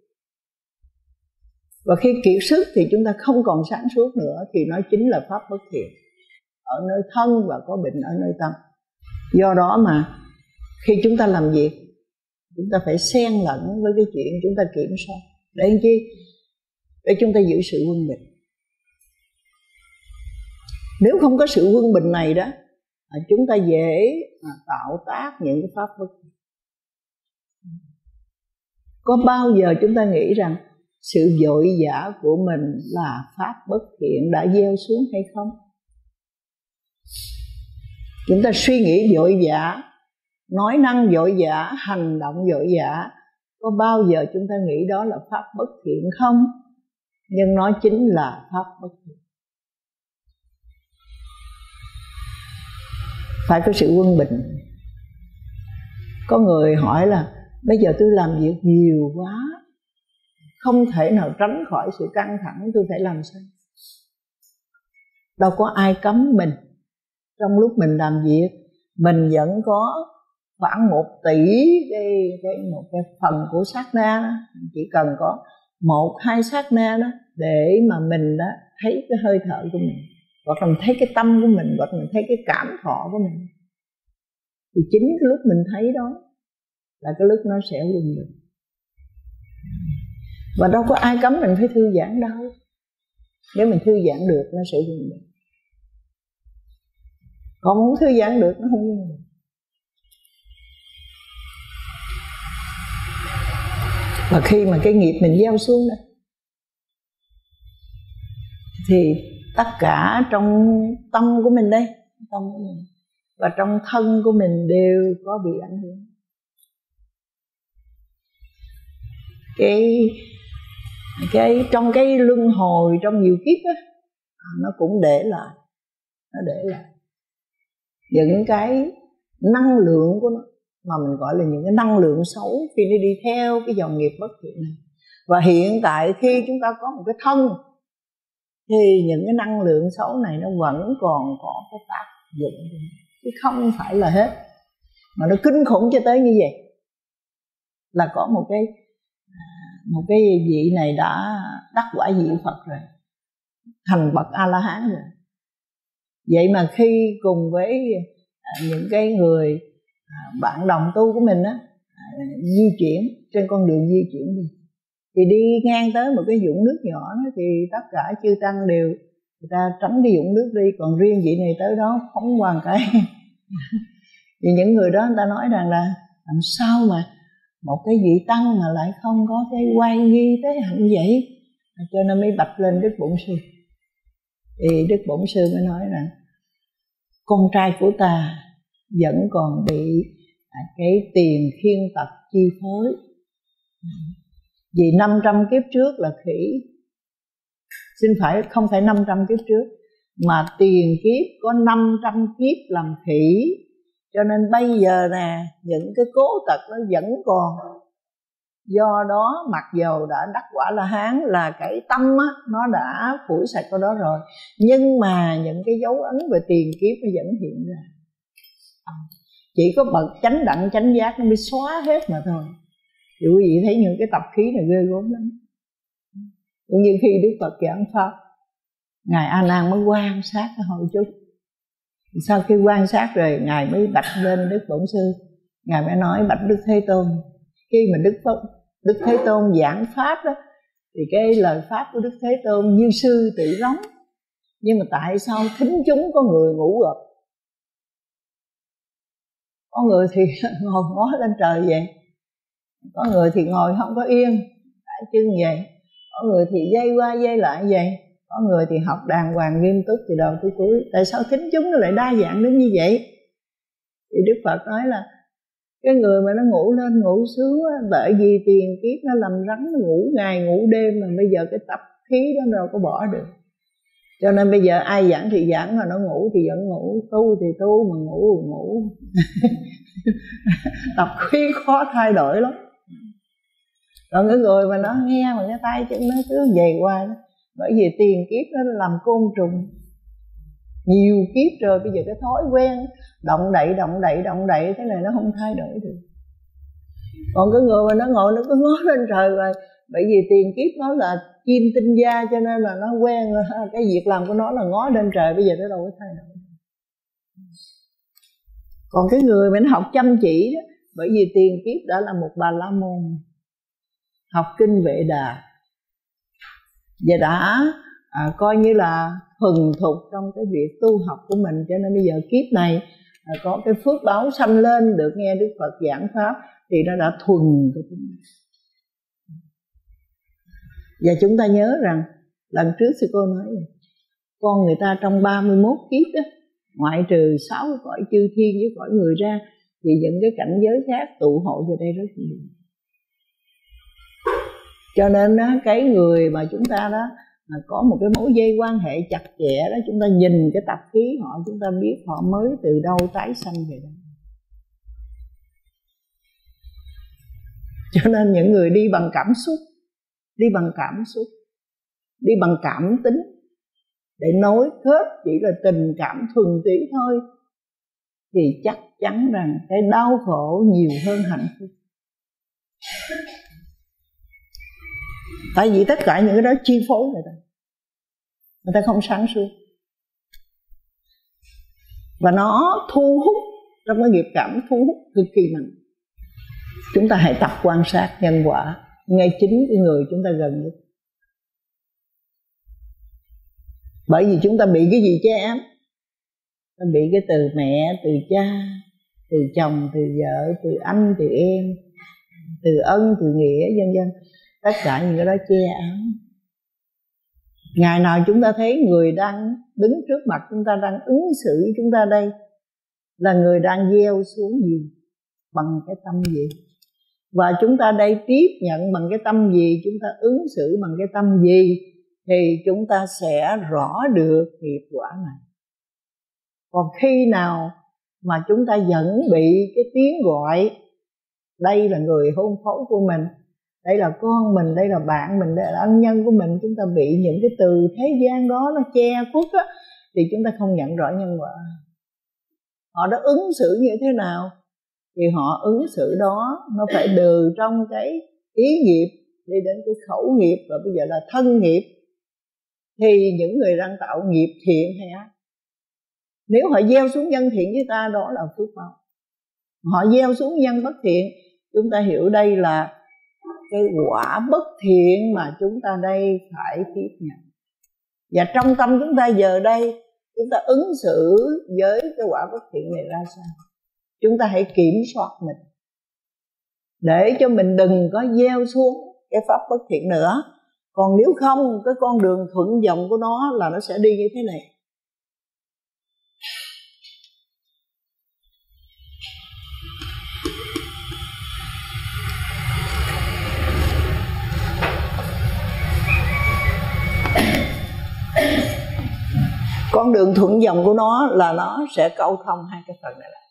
Và khi kiệt sức thì chúng ta không còn sáng suốt nữa, thì nó chính là pháp bất thiện ở nơi thân và có bệnh ở nơi tâm. Do đó mà khi chúng ta làm việc, chúng ta phải xen lẫn với cái chuyện chúng ta kiểm soát. Để làm chi? Để chúng ta giữ sự quân bình. Nếu không có sự quân bình này đó, chúng ta dễ tạo tác những cái pháp bất thiện. Có bao giờ chúng ta nghĩ rằng sự vội vã của mình là pháp bất thiện đã gieo xuống hay không? Chúng ta suy nghĩ vội vã, nói năng vội vã, hành động vội vã, có bao giờ chúng ta nghĩ đó là pháp bất thiện không? Nhưng nó chính là pháp bất thiện. Phải có sự quân bình. Có người hỏi là bây giờ tôi làm việc nhiều quá, không thể nào tránh khỏi sự căng thẳng, tôi phải làm sao? Đâu có ai cấm mình. Trong lúc mình làm việc, mình vẫn có khoảng 1 tỷ một cái phần của sát na đó. Chỉ cần có 1-2 sát na đó để mà mình đó thấy cái hơi thở của mình, hoặc là mình thấy cái tâm của mình, hoặc là mình thấy cái cảm thọ của mình. Thì chính cái lúc mình thấy đó là cái lúc nó sẽ quân bình. Và đâu có ai cấm mình phải thư giãn đâu. Nếu mình thư giãn được nó sẽ quân bình. Còn không thư giãn được nó không quân bình. Và khi mà cái nghiệp mình gieo xuống đó, thì tất cả trong tâm của mình đây, tâm của mình và trong thân của mình đều có bị ảnh hưởng. Cái trong cái luân hồi trong nhiều kiếp á, nó cũng để lại, nó để lại những cái năng lượng của nó, mà mình gọi là những cái năng lượng xấu khi nó đi theo cái dòng nghiệp bất thiện này. Và hiện tại khi chúng ta có một cái thân, thì những cái năng lượng xấu này nó vẫn còn có cái tác dụng, chứ không phải là hết. Mà nó kinh khủng cho tới như vậy là có một cái vị này đã đắc quả vị Phật rồi, thành bậc A-la-hán rồi. Vậy mà khi cùng với những cái người bạn đồng tu của mình á, di chuyển trên con đường di chuyển thì đi ngang tới một cái vũng nước nhỏ đó, thì tất cả chư tăng đều người ta tránh cái vũng nước đi, còn riêng vị này tới đó phóng hoàng cái. Thì những người đó người ta nói rằng là làm sao mà một cái vị tăng mà lại không có cái oai nghi tới hạnh vậy. Cho nên mới bạch lên Đức Bổn Sư. Thì Đức Bổn Sư mới nói rằng con trai của ta vẫn còn bị cái tiền thiên tật chi phối. Vì 500 kiếp trước là khỉ. Không phải 500 kiếp trước, mà tiền kiếp có 500 kiếp làm khỉ. Cho nên bây giờ nè, những cái cố tật nó vẫn còn. Do đó mặc dầu đã đắc quả La Hán là cái tâm á, nó đã phủi sạch cái đó rồi, nhưng mà những cái dấu ấn về tiền kiếp nó vẫn hiện ra. Chỉ có bậc chánh đẳng chánh giác nó mới xóa hết mà thôi. Thì quý vị thấy những cái tập khí này ghê gớm lắm. Cũng như khi Đức Phật giảng pháp, Ngài A Nan mới quan sát cái hồi chút. Sau khi quan sát rồi, Ngài mới bạch lên Đức Bổn Sư. Ngài mới nói bạch Đức Thế Tôn. Khi mà Đức Thế Tôn giảng pháp đó, thì cái lời pháp của Đức Thế Tôn như sư tử rống. Nhưng mà tại sao thính chúng có người ngủ gật, có người thì ngồi ngó lên trời vậy, có người thì ngồi không có yên, tại chân vậy, có người thì dây qua dây lại vậy, có người thì học đàng hoàng nghiêm túc từ đầu tới cuối. Tại sao thính chúng nó lại đa dạng đến như vậy? Thì Đức Phật nói là cái người mà nó ngủ lên ngủ xuống á, bởi vì tiền kiếp nó làm rắn, nó ngủ ngày ngủ đêm, mà bây giờ cái tập khí đó đâu có bỏ được. Cho nên bây giờ ai giảng thì giảng, mà nó ngủ thì vẫn ngủ, tu thì tu, mà ngủ thì ngủ. Tập khí khó thay đổi lắm. Còn cái người mà nó nghe mà cái tay chân nó cứ về hoài đó. Bởi vì tiền kiếp nó làm côn trùng nhiều kiếp rồi, bây giờ cái thói quen động đậy thế này nó không thay đổi được. Còn cái người mà nó ngồi nó cứ ngó lên trời rồi, bởi vì tiền kiếp nó là chim tinh gia, cho nên là nó quen rồi. Cái việc làm của nó là ngó lên trời, bây giờ nó đâu có thay đổi. Còn cái người mà nó học chăm chỉ đó, bởi vì tiền kiếp đã là một Bà La Môn, học kinh Vệ Đà, và đã coi như là thuần thục trong cái việc tu học của mình. Cho nên bây giờ kiếp này có cái phước báo sanh lên được nghe Đức Phật giảng pháp, thì nó đã thuần cái tính. Và chúng ta nhớ rằng lần trước sư cô nói này, con người ta trong 31 kiếp đó, ngoại trừ 6 cõi chư thiên với cõi người ra, thì những cái cảnh giới khác tụ hội về đây rất nhiều. Cho nên đó, cái người mà chúng ta đó có một cái mối dây quan hệ chặt chẽ đó, chúng ta nhìn cái tập khí họ, chúng ta biết họ mới từ đâu tái sanh về đây. Cho nên những người đi bằng cảm xúc, đi bằng cảm tính, để nối kết chỉ là tình cảm thuần túy thôi, thì chắc chắn rằng cái đau khổ nhiều hơn hạnh phúc. Tại vì tất cả những cái đó chi phối người ta không sáng suốt, và nó thu hút, trong cái nghiệp cảm thu hút cực kỳ mạnh. Chúng ta hãy tập quan sát nhân quả ngay chính cái người chúng ta gần nhất. Bởi vì chúng ta bị cái gì che ám? Ta bị cái từ mẹ, từ cha, từ chồng, từ vợ, từ anh, từ em, từ ân, từ nghĩa, vân vân. Tất cả những cái đó che ám. Ngày nào chúng ta thấy người đang đứng trước mặt chúng ta, đang ứng xử với chúng ta đây, là người đang gieo xuống gì, bằng cái tâm gì. Và chúng ta đây tiếp nhận bằng cái tâm gì, chúng ta ứng xử bằng cái tâm gì, thì chúng ta sẽ rõ được nghiệp quả này. Còn khi nào mà chúng ta vẫn bị cái tiếng gọi, đây là người hôn phối của mình, đây là con mình, đây là bạn mình, đây là ân nhân của mình, chúng ta bị những cái từ thế gian đó nó che khuất á, thì chúng ta không nhận rõ nhân quả. Họ đã ứng xử như thế nào thì họ ứng xử đó nó phải từ trong cái ý nghiệp đi đến cái khẩu nghiệp, và bây giờ là thân nghiệp. Thì những người đang tạo nghiệp thiện hay ác, nếu họ gieo xuống nhân thiện với ta, đó là phước báo. Họ gieo xuống nhân bất thiện, chúng ta hiểu đây là cái quả bất thiện mà chúng ta đây phải tiếp nhận. Và trong tâm chúng ta giờ đây, chúng ta ứng xử với cái quả bất thiện này ra sao? Chúng ta hãy kiểm soát mình, để cho mình đừng có gieo xuống cái pháp bất thiện nữa. Còn nếu không, cái con đường thuận dòng của nó là nó sẽ đi như thế này. Con đường thuận dòng của nó là nó sẽ câu thông hai cái phần này lại.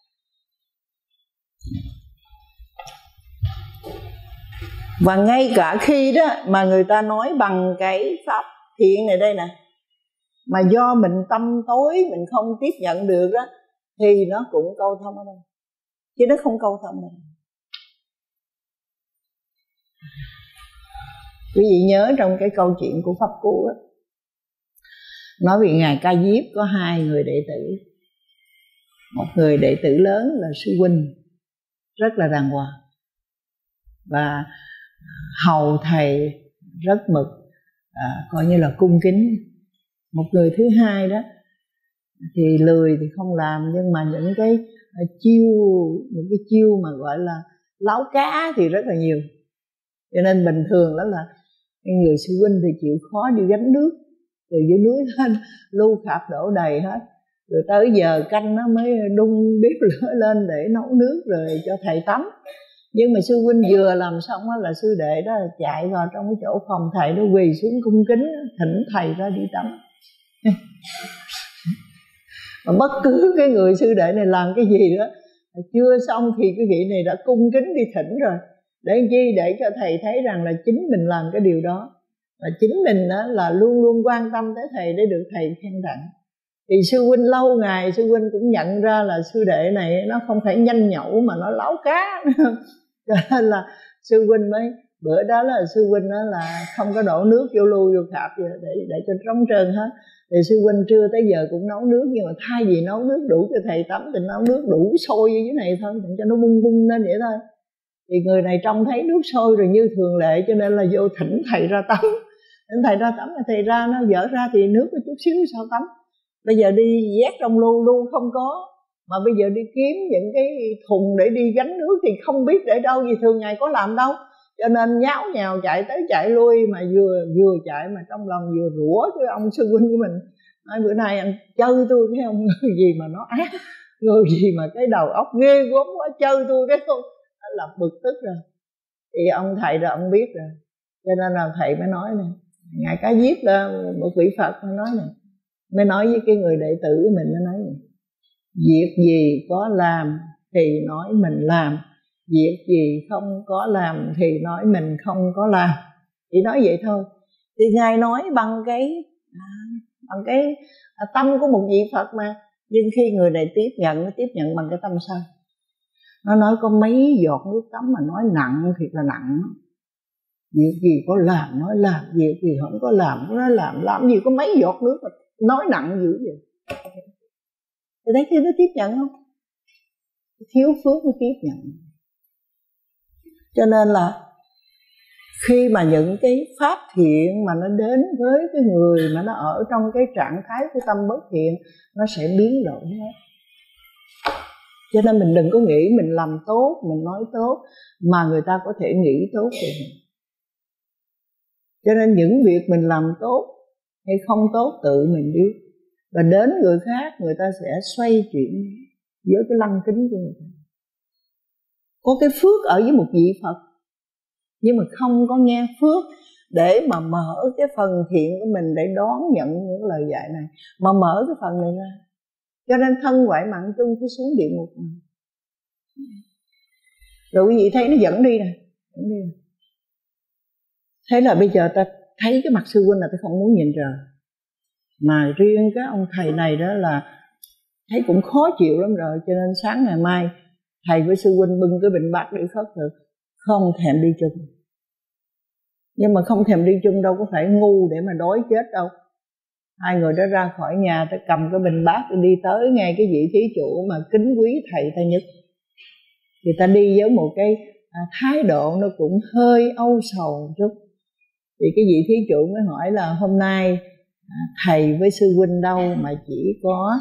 Và ngay cả khi đó mà người ta nói bằng cái pháp thiện này đây nè, mà do mình tâm tối, mình không tiếp nhận được đó, thì nó cũng câu thông ở đây, chứ nó không câu thông ở đây. Quý vị nhớ trong cái câu chuyện của Pháp Cú đó, nói về Ngài Ca Diếp có hai người đệ tử. Một người đệ tử lớn là sư huynh, rất là đàng hoàng và hầu thầy rất mực, coi như là cung kính. Một người thứ hai đó thì lười thì không làm, nhưng mà những cái chiêu mà gọi là láo cá thì rất là nhiều. Cho nên bình thường đó là người sư huynh thì chịu khó đi gánh nước từ dưới núi lên, lu khạp đổ đầy hết, rồi tới giờ canh nó mới đun bếp lửa lên để nấu nước rồi cho thầy tắm. Nhưng mà sư huynh vừa làm xong là sư đệ đó chạy vào trong cái chỗ phòng thầy, nó quỳ xuống cung kính thỉnh thầy ra đi tắm. Mà bất cứ cái người sư đệ này làm cái gì đó chưa xong thì cái vị này đã cung kính đi thỉnh rồi. Để chi? Để cho thầy thấy rằng là chính mình làm cái điều đó, và chính mình đó là luôn luôn quan tâm tới thầy để được thầy khen tặng. Thì sư huynh lâu ngày sư huynh cũng nhận ra là sư đệ này nó không phải nhanh nhẩu mà nó láo cá. Cho nên là sư huynh mới, bữa đó là sư huynh đó là không có đổ nước vô lu vô khạp để cho trống trơn hết. Thì sư huynh trưa tới giờ cũng nấu nước, nhưng mà thay vì nấu nước đủ cho thầy tắm thì nấu nước đủ sôi như thế này thôi, để cho nó bung bung lên vậy thôi. Thì người này trông thấy nước sôi rồi như thường lệ, cho nên là vô thỉnh thầy ra tắm. Thỉnh thầy ra tắm là thầy ra, nó dở ra thì nước có chút xíu sao tắm. Bây giờ đi vét trong lu không có, mà bây giờ đi kiếm những cái thùng để đi gánh nước thì không biết để đâu, vì thường ngày có làm đâu. Cho nên nháo nhào chạy tới chạy lui, mà vừa chạy mà trong lòng vừa rủa cái ông sư huynh của mình, nói bữa nay anh chơi tôi thấy không, người gì mà nó ác, người gì mà cái đầu óc ghê gớm quá, chơi tôi cái không, là bực tức rồi. Thì ông thầy rồi ông biết rồi, cho nên là thầy mới nói nè, ngài Cá Diếp là một vị Phật mới nói nè, mới nói với cái người đệ tử của mình, nó nói nè, việc gì có làm thì nói mình làm, việc gì không có làm thì nói mình không có làm. Chỉ nói vậy thôi. Thì ngài nói bằng cái tâm của một vị Phật mà. Nhưng khi người này tiếp nhận bằng cái tâm sao? Nó nói có mấy giọt nước tắm mà nói nặng thiệt là nặng. Việc gì có làm nói làm, việc gì không có làm nó làm gì có mấy giọt nước mà nói nặng dữ vậy. Thì thấy khi nó tiếp nhận không? Thiếu phước nó tiếp nhận. Cho nên là khi mà những cái pháp thiện mà nó đến với cái người mà nó ở trong cái trạng thái của tâm bất thiện, nó sẽ biến đổi hết. Cho nên mình đừng có nghĩ mình làm tốt, mình nói tốt mà người ta có thể nghĩ tốt về mình. Cho nên những việc mình làm tốt hay không tốt tự mình biết. Và đến người khác người ta sẽ xoay chuyển với cái lăng kính của người ta. Có cái phước ở với một vị Phật, nhưng mà không có nghe phước để mà mở cái phần thiện của mình để đón nhận những lời dạy này, mà mở cái phần này ra. Cho nên thân ngoại mạng chung phải xuống địa ngục. Rồi quý vị thấy nó dẫn đi nè, thế là bây giờ ta thấy cái mặt sư huynh là ta không muốn nhìn rồi. Mà riêng cái ông thầy này đó là thấy cũng khó chịu lắm rồi. Cho nên sáng ngày mai thầy với sư huynh bưng cái bình bát để khất thực, không thèm đi chung. Nhưng mà không thèm đi chung đâu có phải ngu để mà đói chết đâu. Hai người đó ra khỏi nhà, ta cầm cái bình bát đi tới ngay cái vị thí chủ mà kính quý thầy ta nhất. Người ta đi với một cái thái độ nó cũng hơi âu sầu chút. Thì cái vị thí chủ mới hỏi là hôm nay thầy với sư huynh đâu mà chỉ có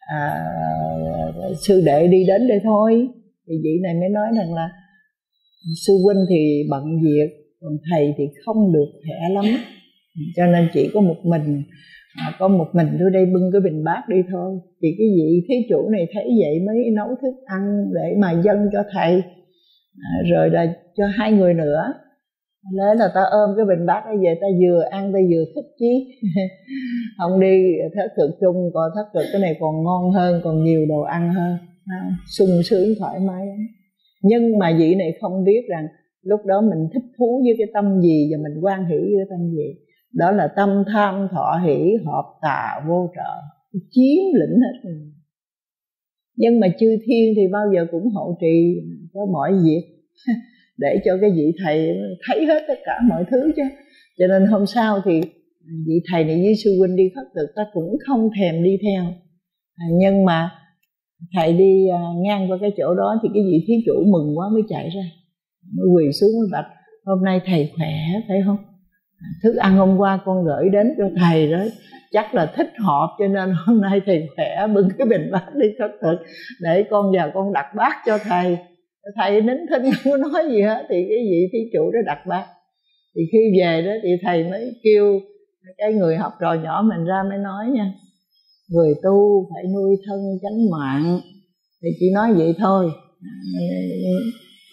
sư đệ đi đến đây thôi. Thì vị này mới nói rằng là sư huynh thì bận việc, còn thầy thì không được khỏe lắm, cho nên chỉ có một mình tôi đây bưng cái bình bát đi thôi. Thì cái vị thí chủ này thấy vậy mới nấu thức ăn để mà dâng cho thầy, rồi là cho hai người nữa. Thế là ta ôm cái bình bát ấy về, ta vừa ăn ta vừa thích chí. Không đi thất thực chung, còn thất thực cái này còn ngon hơn, còn nhiều đồ ăn hơn, sung sướng thoải mái lắm. Nhưng mà vị này không biết rằng lúc đó mình thích thú với cái tâm gì và mình hoan hỷ với cái tâm gì. Đó là tâm tham thọ hỷ hợp tà vô trợ, chiếm lĩnh hết rồi. Nhưng mà chư thiên thì bao giờ cũng hộ trì cho mọi việc để cho cái vị thầy thấy hết tất cả mọi thứ chứ. Cho nên hôm sau thì vị thầy này với sư huynh đi khất thực, ta cũng không thèm đi theo. Nhưng mà thầy đi ngang qua cái chỗ đó thì cái vị thí chủ mừng quá mới chạy ra, mới quỳ xuống mới bạch: hôm nay thầy khỏe phải không? Thức ăn hôm qua con gửi đến cho thầy đó, chắc là thích hợp cho nên hôm nay thầy khỏe, bưng cái bình bát đi khất thực để con vào con đặt bát cho thầy. Thầy nín thinh không có nói gì hết. Thì cái vị thí chủ đó đặt bát. Thì khi về đó thì thầy mới kêu cái người học trò nhỏ mình ra mới nói nha: người tu phải nuôi thân chánh mạng. Thì chỉ nói vậy thôi.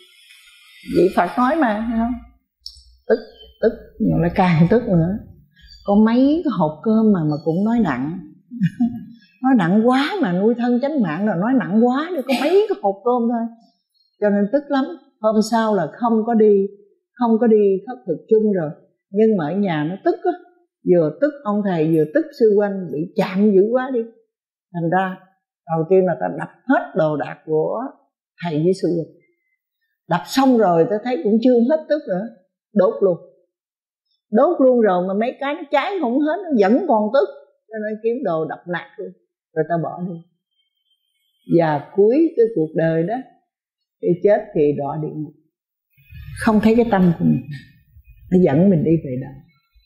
Vị Phật nói mà, thấy không? Tức là càng tức nữa. Có mấy cái hộp cơm mà cũng nói nặng. Nói nặng quá mà nuôi thân chánh mạng rồi nói nặng quá, có mấy cái hộp cơm thôi. Cho nên tức lắm. Hôm sau là không có đi khất thực chung rồi. Nhưng mà ở nhà nó tức á, vừa tức ông thầy vừa tức sư huynh, bị chạm dữ quá đi. Thành ra đầu tiên là ta đập hết đồ đạc của thầy với sư huynh. Đập xong rồi ta thấy cũng chưa hết tức nữa, đốt luôn rồi mà mấy cái nó cháy không hết, nó vẫn còn tức, cho nên kiếm đồ đập nát luôn, rồi ta bỏ đi. Và cuối cái cuộc đời đó, khi chết thì đọa địa ngục, không thấy cái tâm của mình, nó dẫn mình đi về đâu.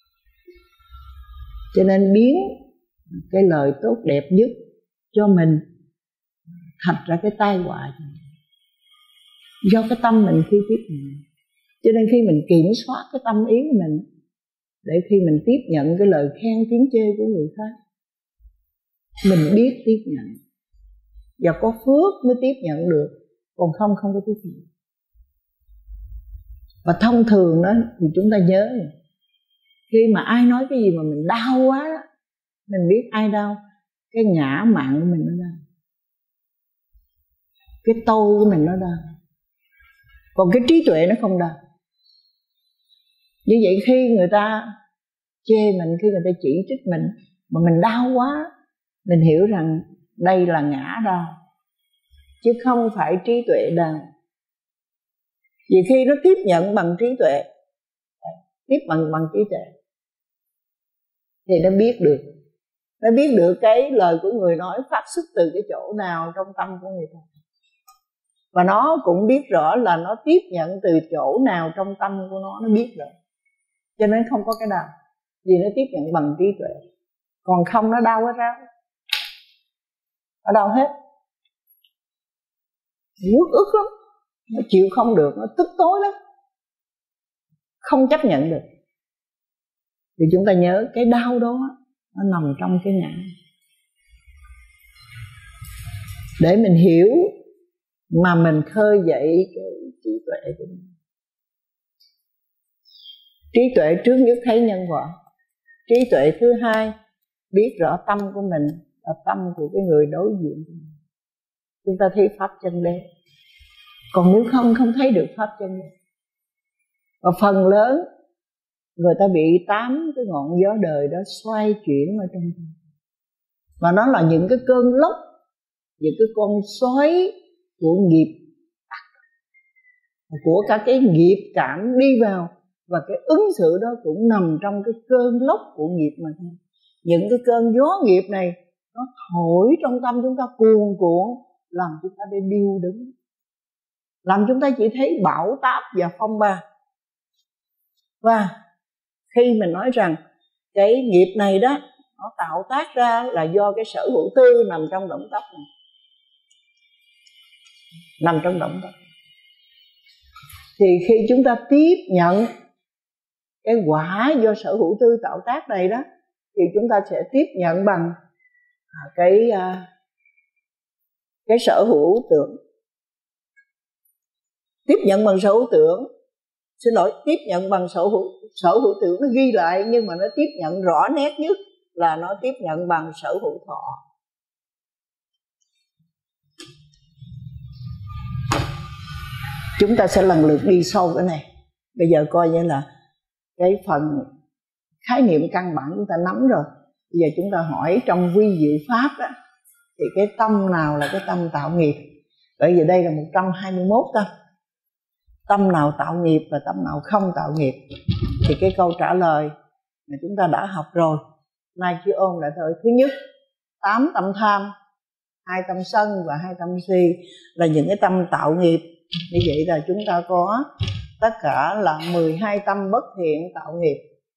Cho nên biến cái lời tốt đẹp nhất cho mình thành ra cái tai họa cho mình, do cái tâm mình khi tiếp nhận. Cho nên khi mình kiểm soát cái tâm ý của mình, để khi mình tiếp nhận cái lời khen tiếng chê của người khác, mình biết tiếp nhận, và có phước mới tiếp nhận được, còn không có tiếp nhận. Và thông thường đó thì chúng ta nhớ, khi mà ai nói cái gì mà mình đau quá đó, mình biết ai đau, cái ngã mạn của mình nó đau, cái tôi của mình nó đau, còn cái trí tuệ nó không đau. Như vậy khi người ta chê mình, khi người ta chỉ trích mình mà mình đau quá, mình hiểu rằng đây là ngã đau, chứ không phải trí tuệ đau. Vì khi nó tiếp nhận bằng trí tuệ, bằng trí tuệ, thì nó biết được cái lời của người nói phát xuất từ cái chỗ nào trong tâm của người ta. Và nó cũng biết rõ là nó tiếp nhận từ chỗ nào trong tâm của nó biết rồi. Cho nên không có cái đau, vì nó tiếp nhận bằng trí tuệ. Còn không nó đau hết ra, nó đau hết, uất ức lắm, nó chịu không được, nó tức tối lắm, không chấp nhận được. Thì chúng ta nhớ cái đau đó nó nằm trong cái ngã, để mình hiểu mà mình khơi dậy cái trí tuệ của mình. Trí tuệ trước nhất thấy nhân quả. Trí tuệ thứ hai biết rõ tâm của mình là tâm của cái người đối diện của mình. Chúng ta thấy pháp chân đế. Còn nếu không thấy được pháp chân đế. Và phần lớn người ta bị 8 cái ngọn gió đời đó xoay chuyển ở trong tâm. Và nó là những cái cơn lốc, những cái con sói của nghiệp, của cả cái nghiệp cảm đi vào. Và cái ứng xử đó cũng nằm trong cái cơn lốc của nghiệp mà thôi. Những cái cơn gió nghiệp này nó thổi trong tâm chúng ta cuồn cuộn, làm chúng ta đi điêu đứng, làm chúng ta chỉ thấy bão táp và phong ba. Và khi mình nói rằng cái nghiệp này đó, nó tạo tác ra là do cái sở hữu tư nằm trong động tóc này, nằm trong động tóc. Thì khi chúng ta tiếp nhận cái quả do sở hữu tư tạo tác này đó, thì chúng ta sẽ tiếp nhận bằng cái sở hữu tưởng. Tiếp nhận bằng sở hữu tưởng, tiếp nhận bằng sở hữu tưởng nó ghi lại, nhưng mà nó tiếp nhận rõ nét nhất là nó tiếp nhận bằng sở hữu thọ. Chúng ta sẽ lần lượt đi sâu cái này. Bây giờ coi như là cái phần khái niệm căn bản chúng ta nắm rồi. Bây giờ chúng ta hỏi trong vi diệu pháp đó, thì cái tâm nào là cái tâm tạo nghiệp? Bởi vì đây là 121 tâm. Tâm nào tạo nghiệp và tâm nào không tạo nghiệp? Thì cái câu trả lời mà chúng ta đã học rồi, nay chỉ ôn lại thôi. Thứ nhất, 8 tâm tham, 2 tâm sân và 2 tâm si là những cái tâm tạo nghiệp. Như vậy là chúng ta có tất cả là 12 tâm bất thiện tạo nghiệp.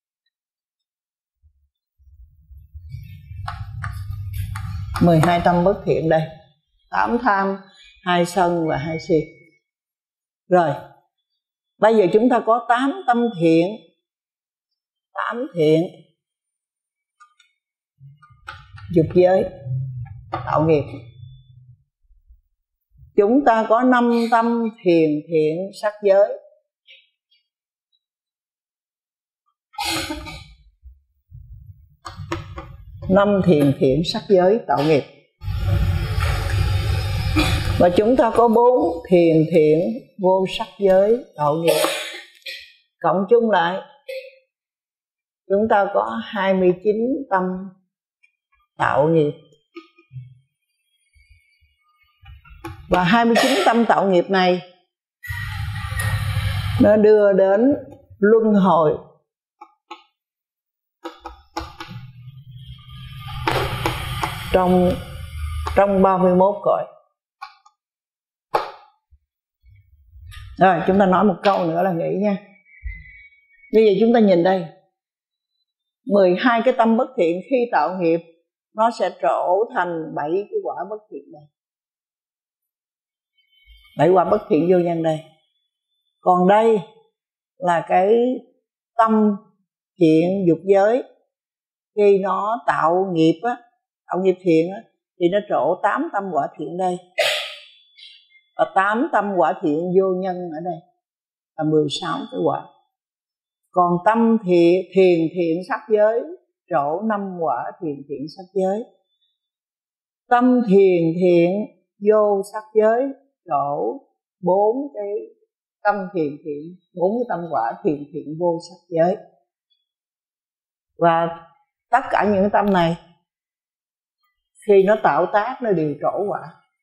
Mười 12 tâm bất thiện đây, 8 tham, 2 sân và 2 si. Rồi, bây giờ chúng ta có 8 tâm thiện. 8 thiện dục giới tạo nghiệp. Chúng ta có 5 tâm thiện sắc giới. 5 thiền thiện sắc giới tạo nghiệp. Và chúng ta có 4 thiền thiện vô sắc giới tạo nghiệp. Cộng chung lại chúng ta có 29 tâm tạo nghiệp. Và 29 tâm tạo nghiệp này nó đưa đến luân hồi trong 31 cõi. Rồi chúng ta nói một câu nữa là nghĩ nha. Như vậy chúng ta nhìn đây, 12 cái tâm bất thiện khi tạo nghiệp nó sẽ trổ thành 7 cái quả bất thiện đây, 7 quả bất thiện vô nhân đây. Còn đây là cái tâm thiện dục giới, khi nó tạo nghiệp á, tạo nghiệp thiện á, thì nó trổ 8 tâm quả thiện đây, và 8 tâm quả thiện vô nhân ở đây là 16 cái quả. Còn tâm thiền sắc giới trổ 5 quả thiền sắc giới. Tâm thiện vô sắc giới trổ 4 cái tâm thiện, 4 cái tâm quả thiền vô sắc giới. Và tất cả những tâm này khi nó tạo tác nó đều trổ quả.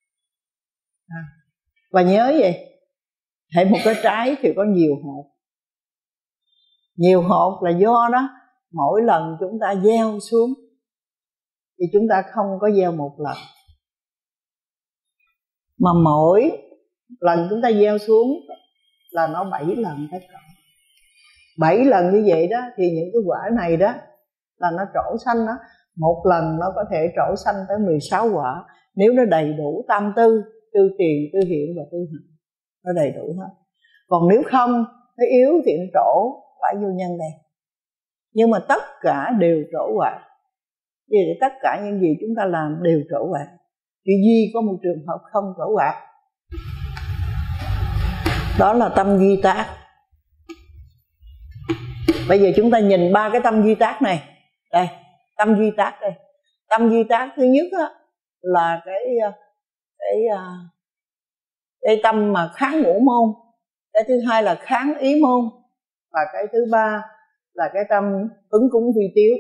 Và nhớ vậy, hễ một cái trái thì có nhiều hột. Nhiều hột là do đó mỗi lần chúng ta gieo xuống thì chúng ta không có gieo một lần, mà mỗi lần chúng ta gieo xuống là nó 7 lần tất cả. 7 lần như vậy đó thì những cái quả này đó là nó trổ xanh đó. Một lần nó có thể trổ xanh tới 16 quả, nếu nó đầy đủ tam tư, tư tiền, tư hiện và tư hành, nó đầy đủ hết. Còn nếu không, nó yếu thì nó trổ quả vô nhân đây. Nhưng mà tất cả đều trổ quả. Vì vậy tất cả những gì chúng ta làm đều trổ quả, chỉ duy có một trường hợp không trổ quả, đó là tâm duy tác. Bây giờ chúng ta nhìn 3 cái tâm duy tác này. Đây, tâm duy tác đây. Tâm duy tác thứ nhất á, là cái tâm mà kháng ngũ môn. Cái thứ hai là kháng ý môn. Và cái thứ ba là cái tâm ứng cúng vi tiếu.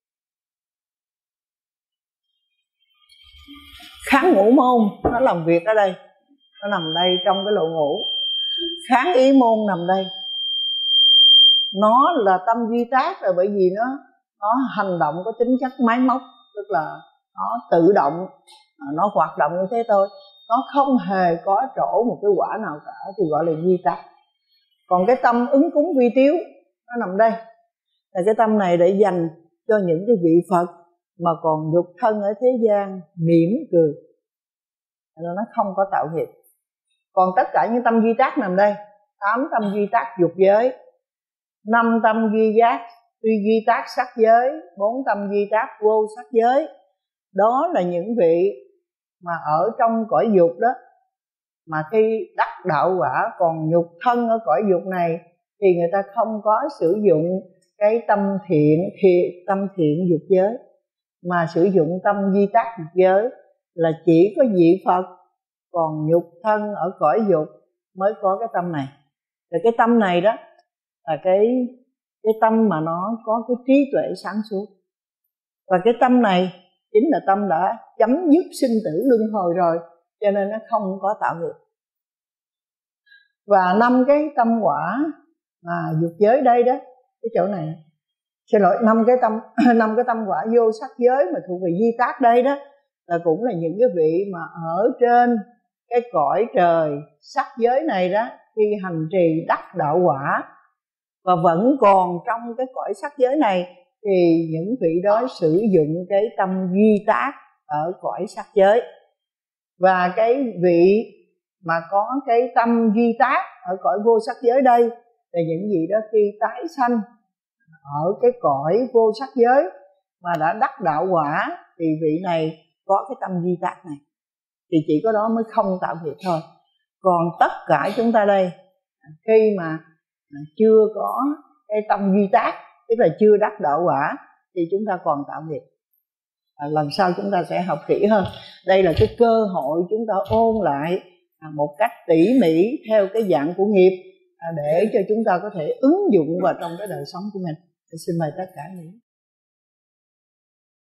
Kháng ngũ môn nó làm việc ở đây, nó nằm đây trong cái lỗ ngũ. Kháng ý môn nằm đây. Nó là tâm duy tác rồi, bởi vì nó hành động có tính chất máy móc, tức là nó tự động, nó hoạt động như thế thôi, nó không hề có trổ một cái quả nào cả, thì gọi là duy tác. Còn cái tâm ứng cúng vi tiếu nó nằm đây, là cái tâm này để dành cho những cái vị Phật mà còn nhục thân ở thế gian mỉm cười, nó không có tạo nghiệp. Còn tất cả những tâm duy tác nằm đây, 8 tâm duy tác dục giới, 5 tâm duy tác sắc giới, 4 tâm duy tác vô sắc giới. Đó là những vị mà ở trong cõi dục đó, mà khi đắc đạo quả còn nhục thân ở cõi dục này thì người ta không có sử dụng cái tâm thiện dục giới, mà sử dụng tâm duy tác dục giới, là chỉ có vị Phật còn nhục thân ở cõi dục mới có cái tâm này. Thì cái tâm này đó là cái tâm mà nó có cái trí tuệ sáng suốt. Và cái tâm này chính là tâm đã chấm dứt sinh tử luân hồi rồi, cho nên nó không có tạo nghiệp. Và 5 cái tâm quả dục giới đây đó, cái chỗ này, xin lỗi, 5 cái tâm quả vô sắc giới mà thuộc về duy tác đây đó, là cũng là những cái vị mà ở trên cái cõi trời sắc giới này đó, khi hành trì đắc đạo quả và vẫn còn trong cái cõi sắc giới này, thì những vị đó sử dụng cái tâm duy tác ở cõi sắc giới. Và cái vị mà có cái tâm duy tác ở cõi vô sắc giới đây là những vị đó khi tái sanh ở cái cõi vô sắc giới mà đã đắc đạo quả, thì vị này có cái tâm duy tác này, thì chỉ có đó mới không tạo nghiệp thôi. Còn tất cả chúng ta đây, khi mà chưa có cái tâm duy tác, tức là chưa đắc đạo quả, thì chúng ta còn tạo nghiệp. lần sau chúng ta sẽ học kỹ hơn. Đây là cái cơ hội chúng ta ôn lại một cách tỉ mỉ theo cái dạng của nghiệp, để cho chúng ta có thể ứng dụng vào trong cái đời sống của mình. Xin mời tất cả những